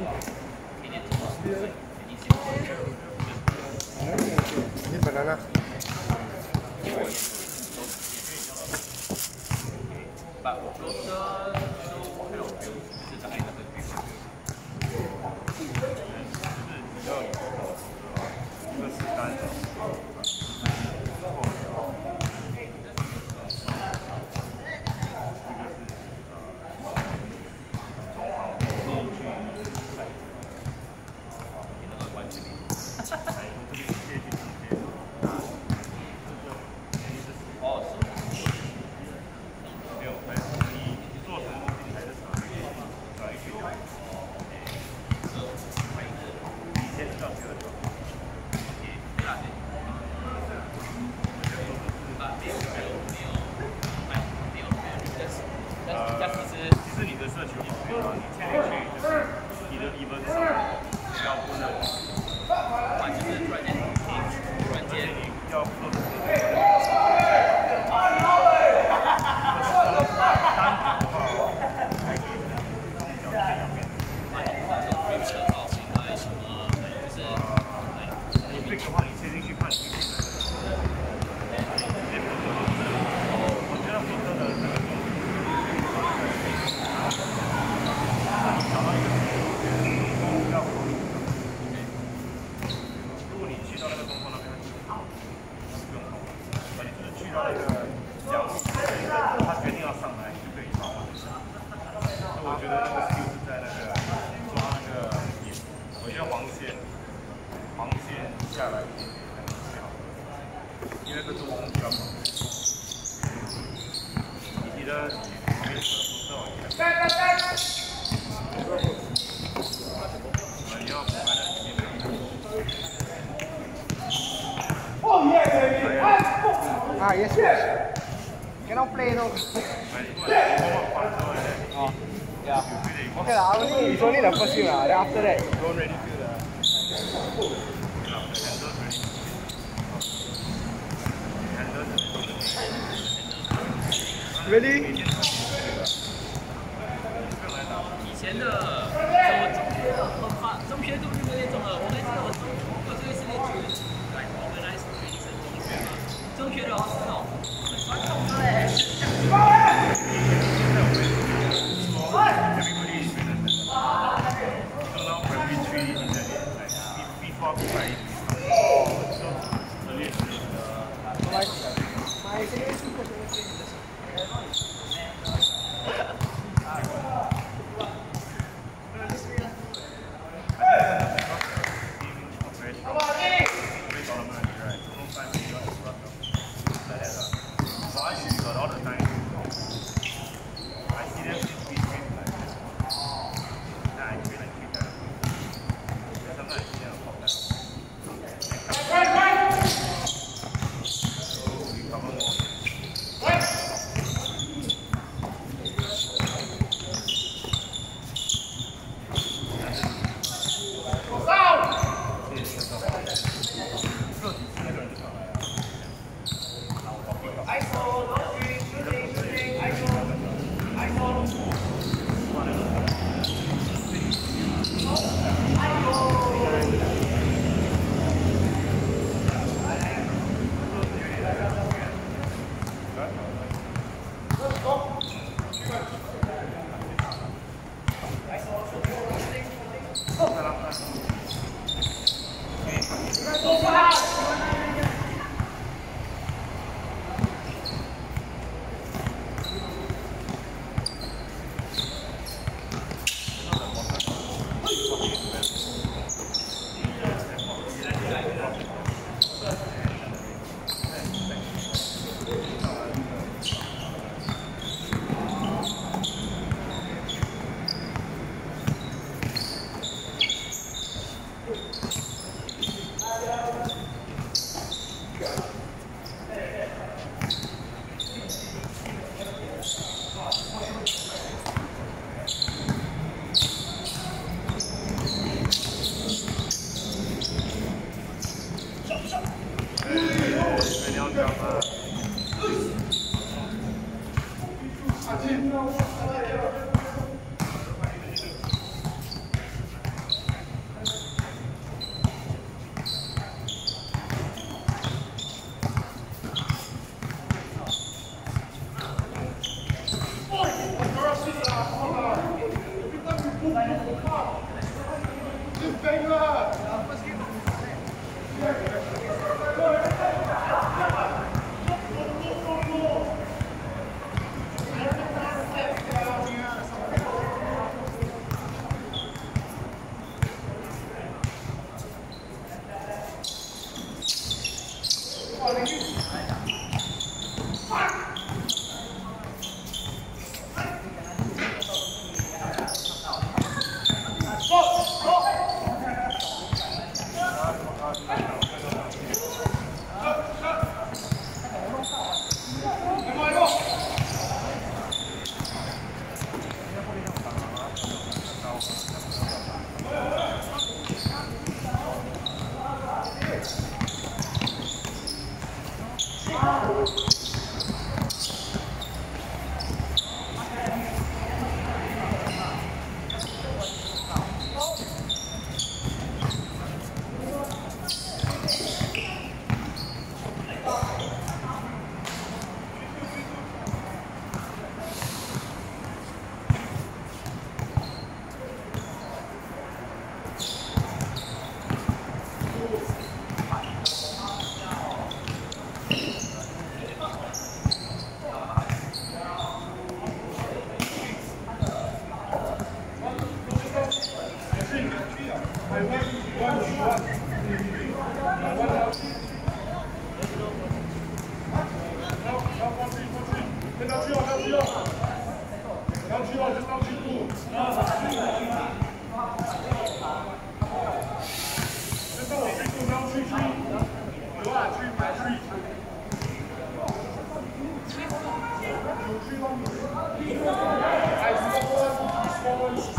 Need banana. 我觉得那个 skill 是在那个抓那个点，我觉得黄线，黄线下来一点点那个最好，因为那个是我们比较好。你的旁边的不到一样。你要买那里面的。 Oh yeah, ah yes coach. Cannot play no. Oh, yeah. Okay lah, only it's only the first game lah. Then after that, don't really feel the. Really? 以前的我很发中学都是那种的，我还记得我中我这个是练球的，来 organize training 是中学嘛，中学的话是那种很传统的嘞。 My secondary school coach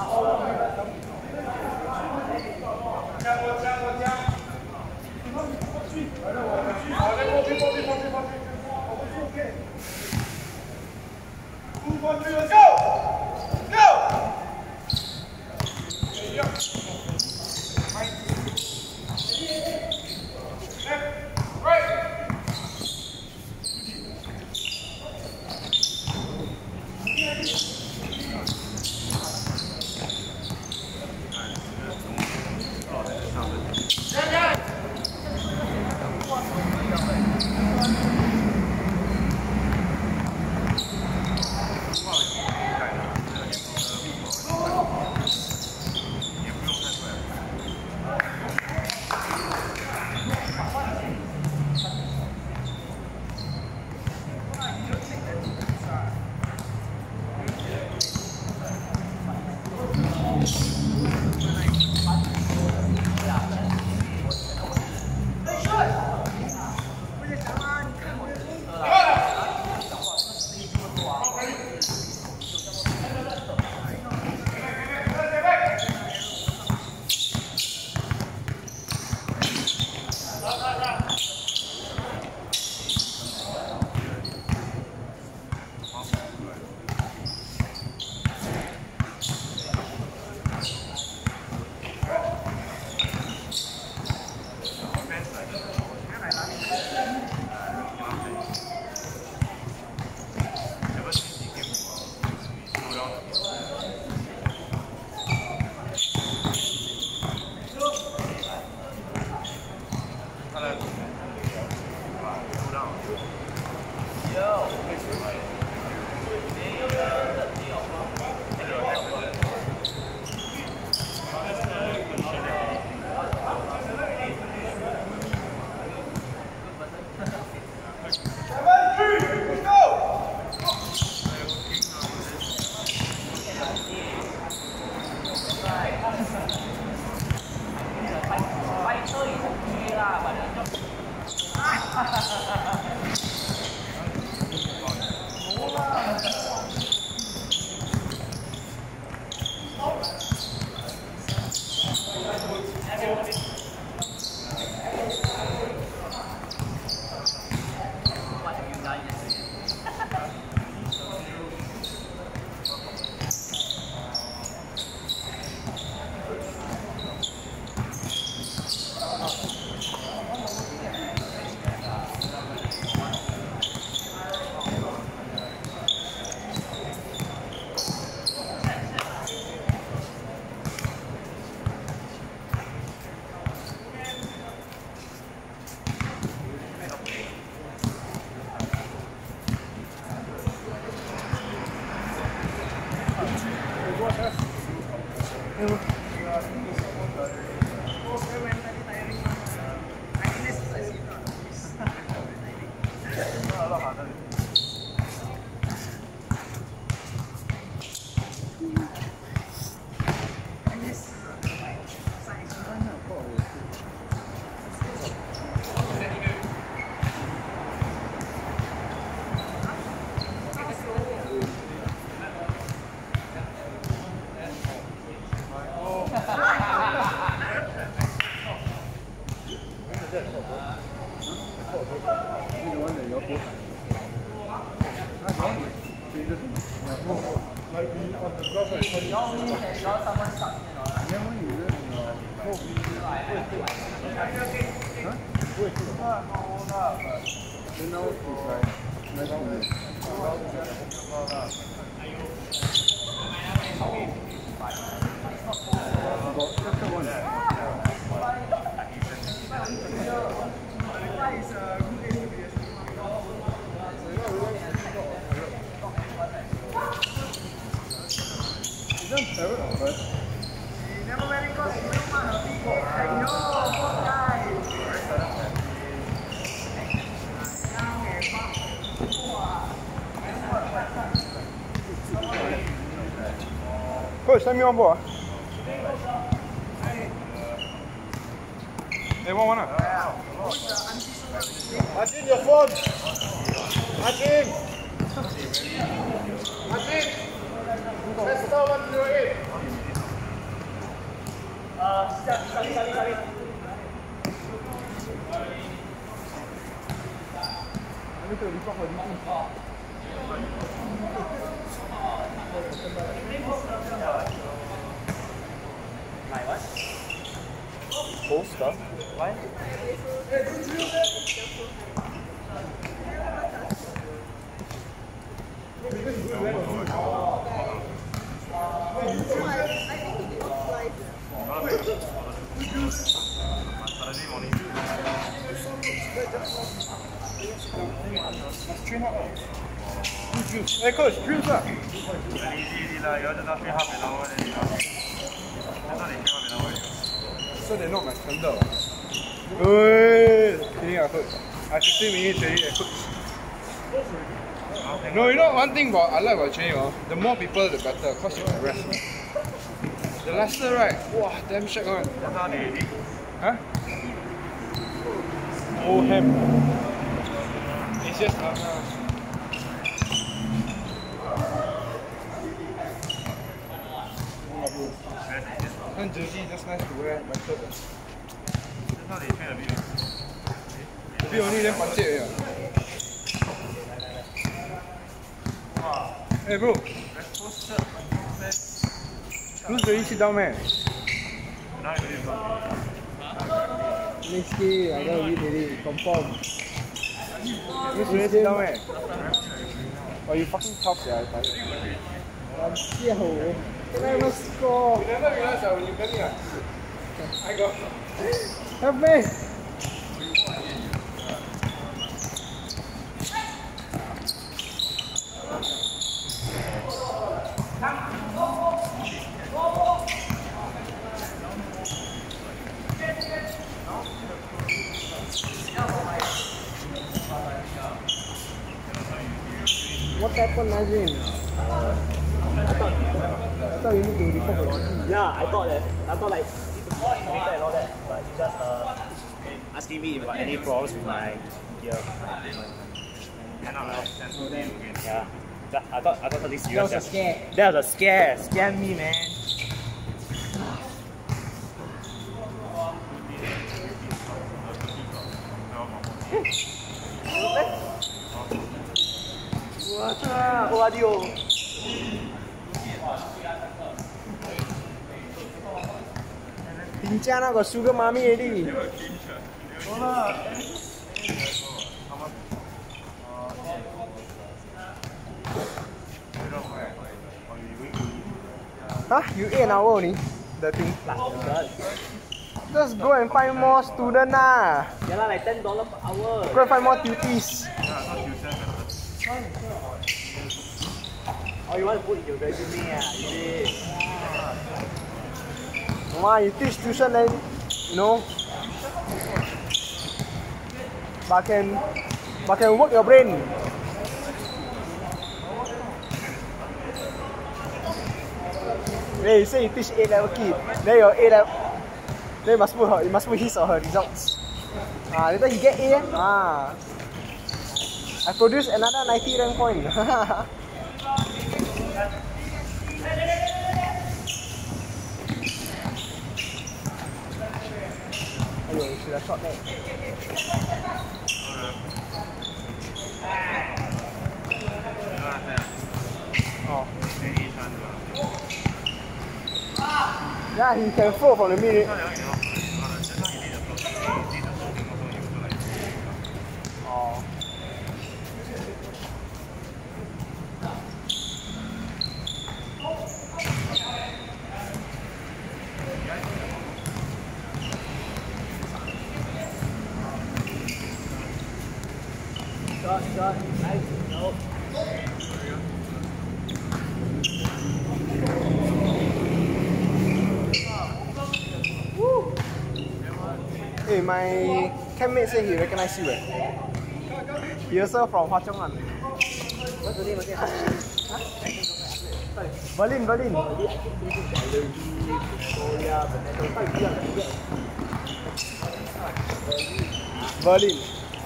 Coach, send me on board. Hey, one, one up. Martin, your phone. Martin. Martin. Let's go one zero eight. Sorry, sorry, sorry. I need to report for duty. My what? Poster? Why? Hey coach, drills up. So they're not my standard. Hey, kidding ah coach. I fifteen minutes training at coach. No, you know one thing about I like about training, oh, the more people the better, cause you can rest. The lesser right, wow, damn shag one. Huh? Oh ham. It's just uh, and jersey just nice to wear, better. A bit only then pancit already. Hey bro, who's ready sit down man? Next day, I gotta read already, confirm. Who's ready sit down man? Oh you fucking tough yeah, I tired. I'm siao. Can I even score? You never realize that when you get me ah. I got. Help me! What happened, Nazim? I thought, I thought you need to report for duty. Yeah, I thought that. I thought like monitor and all that, but he just uh, asking me if I got any problems with my gear. Yeah. That, I thought I thought something serious. That was a scare. That was a scare. Scare me, man. What the? O R D O. Pinchan got sugar mommy already. Huh? You ate an hour only? The thing? Just go and find more students lah. Yeah lah, like ten dollars per hour. Go and find more duties. Oh, you want to put in your resume ah? Is it? Why you teach tuition then, you know, but can, but can work your brain. Hey, you say you teach A level kid, then your A level, then you must put her, you must put his or her results. Ah, later he get A. Ah, I produced another ninety rank point. Ayo, you should have shot that. Oh. Yeah, he can throw from the mid. Oh. Shot, shot, nice, no. Hey, my campmate said he recognized you. Eh? He also from Hwa Chong one. What's the name again? Huh? Berlin, Berlin. Berlin.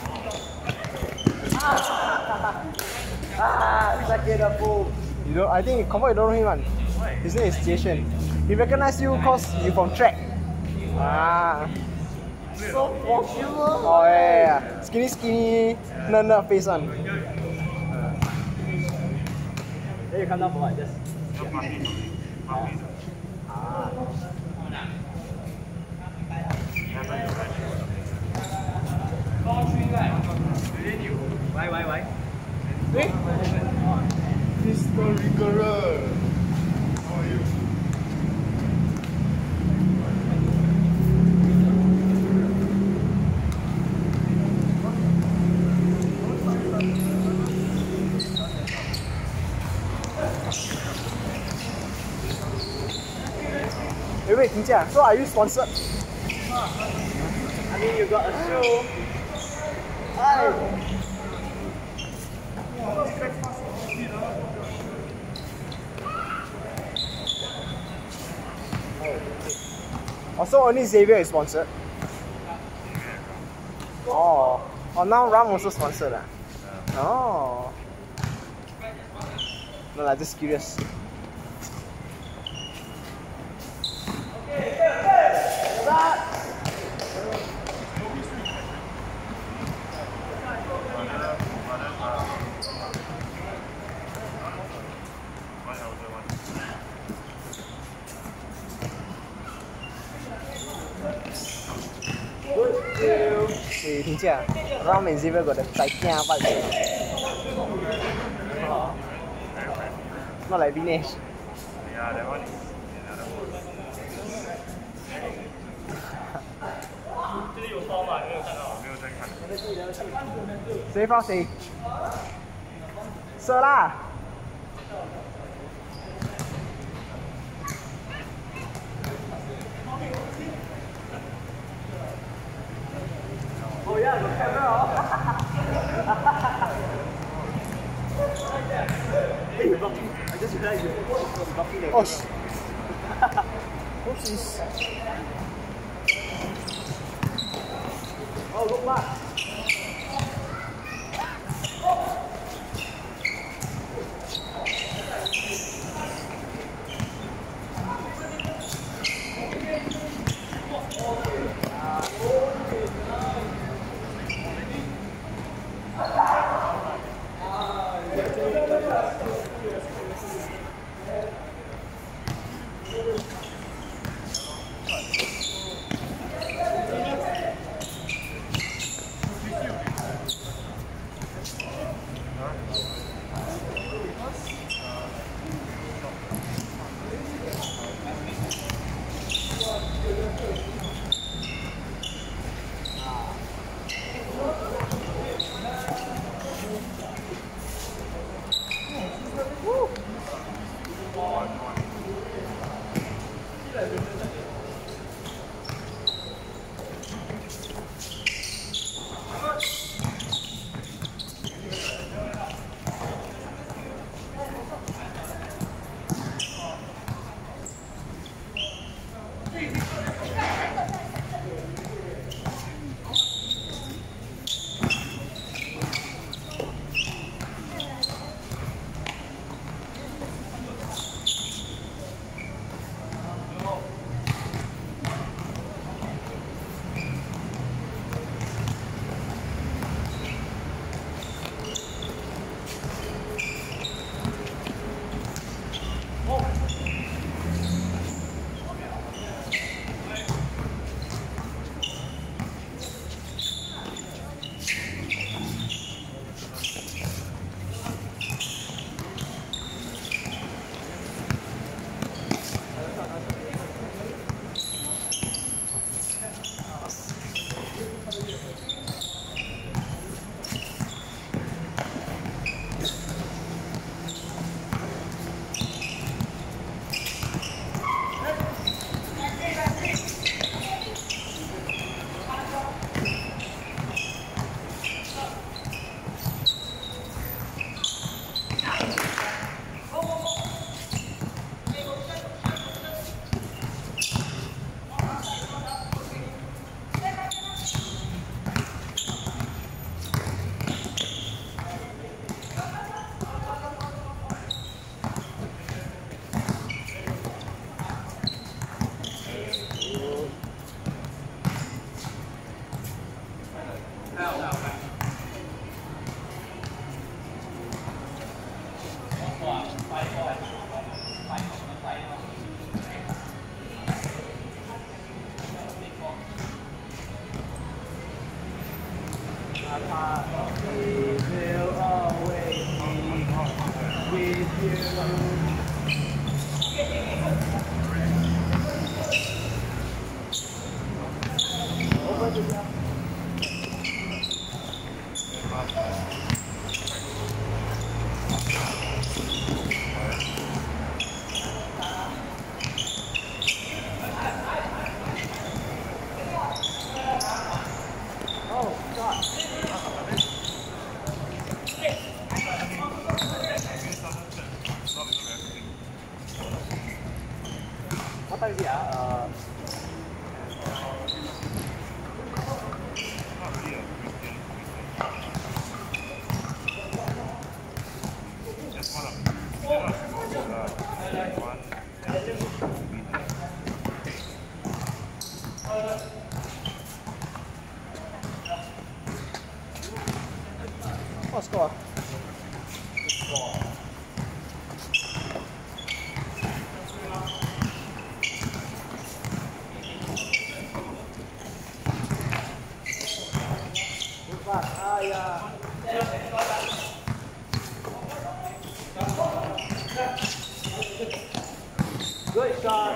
Ah, sakit aku. You don't, I think confirm you don't know him one. His name is Jason. He recognized you cause you from track. Ah. So popular. Oh yeah, yeah, yeah. Skinny, skinny, nerd, nerd face one. Then you come down for what? Just. Why, why, why? Mister Rigorous. How are you? Wait, wait, Tingjia, so are you sponsored? I mean, you got a show. Also, only Xavier is sponsored. Oh, oh now Ram also sponsored. Ah? Oh. No, like just curious. Hey, Tingjia, Ram and Xavier got the Taikia vibes. Not like Vinesh. Yeah, that one is another one. 这里有包吗？没有看到，没有在看。 谁发谁？射啦！ Oh yeah, the camera. Hey, you're blocking. I just realized you're blocking the Oh, sh oh, she's. Oh, look back. uh, What score? Ah, yeah. Good shot.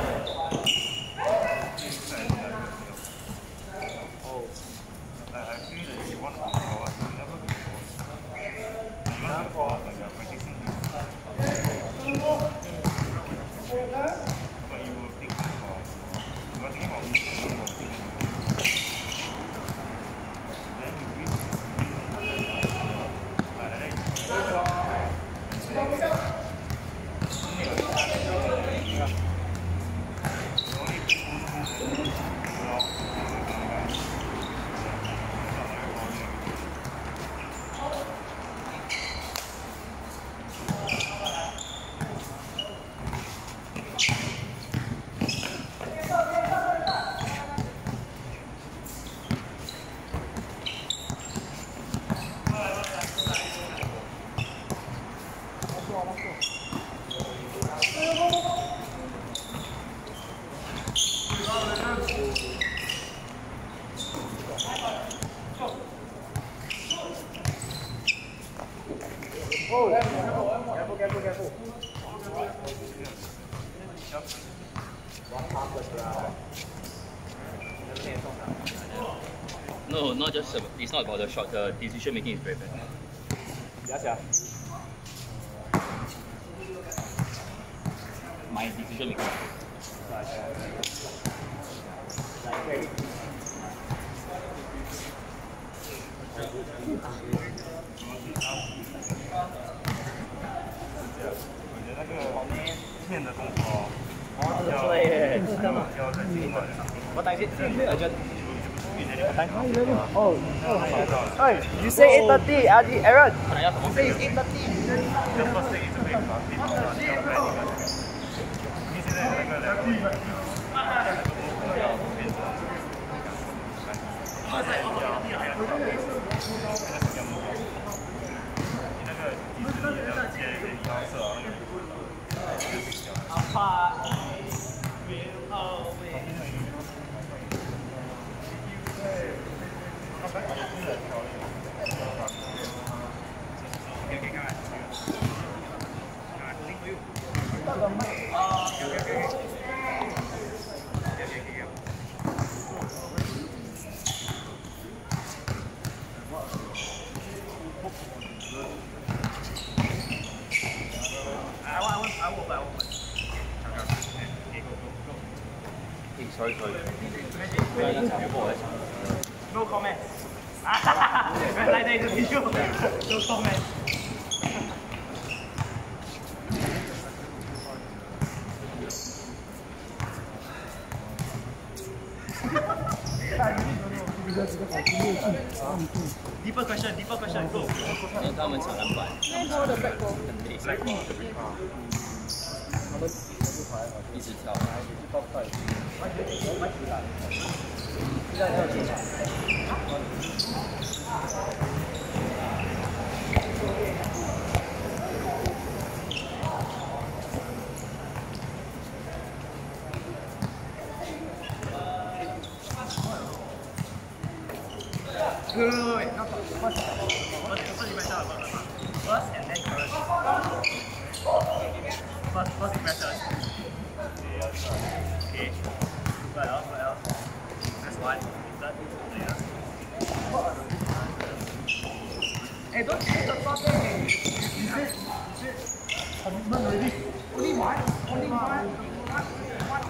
Oh, careful, careful, careful. No, not just, uh, it's not about the shot, the decision making is very bad. Yes, yeah. My decision making. Like, very. What time is it? Urgent. What time? Oh, oh. Hey, you say eight thirty, Adi, Aaron. You say it's eight thirty. Sorry, sorry. No comment. Like that in the video. No comment. Deeper question, deeper question, go. 他们抢篮板，很累，一直跳。 Wait, wait, wait, wait. First, first impression. First and then current. First, first impression. Okay. What else? What else? That's one. That later. Hey, don't change the topic. Is it? Is it? Commitment already. Only one. Only one. What? What?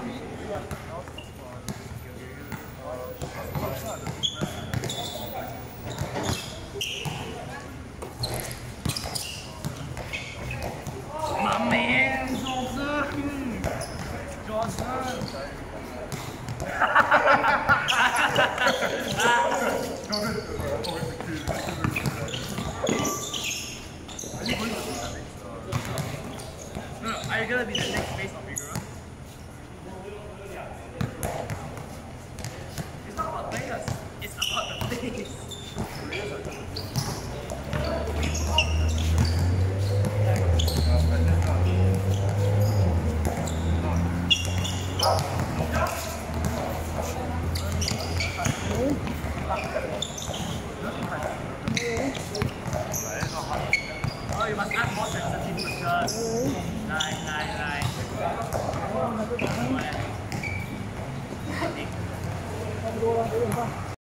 My man, Johnson! Johnson! Are you gonna be the next face of Figura? It's not about players, it's about the face. Oh, you must ask more sensitive questions. Nine, nine, nine.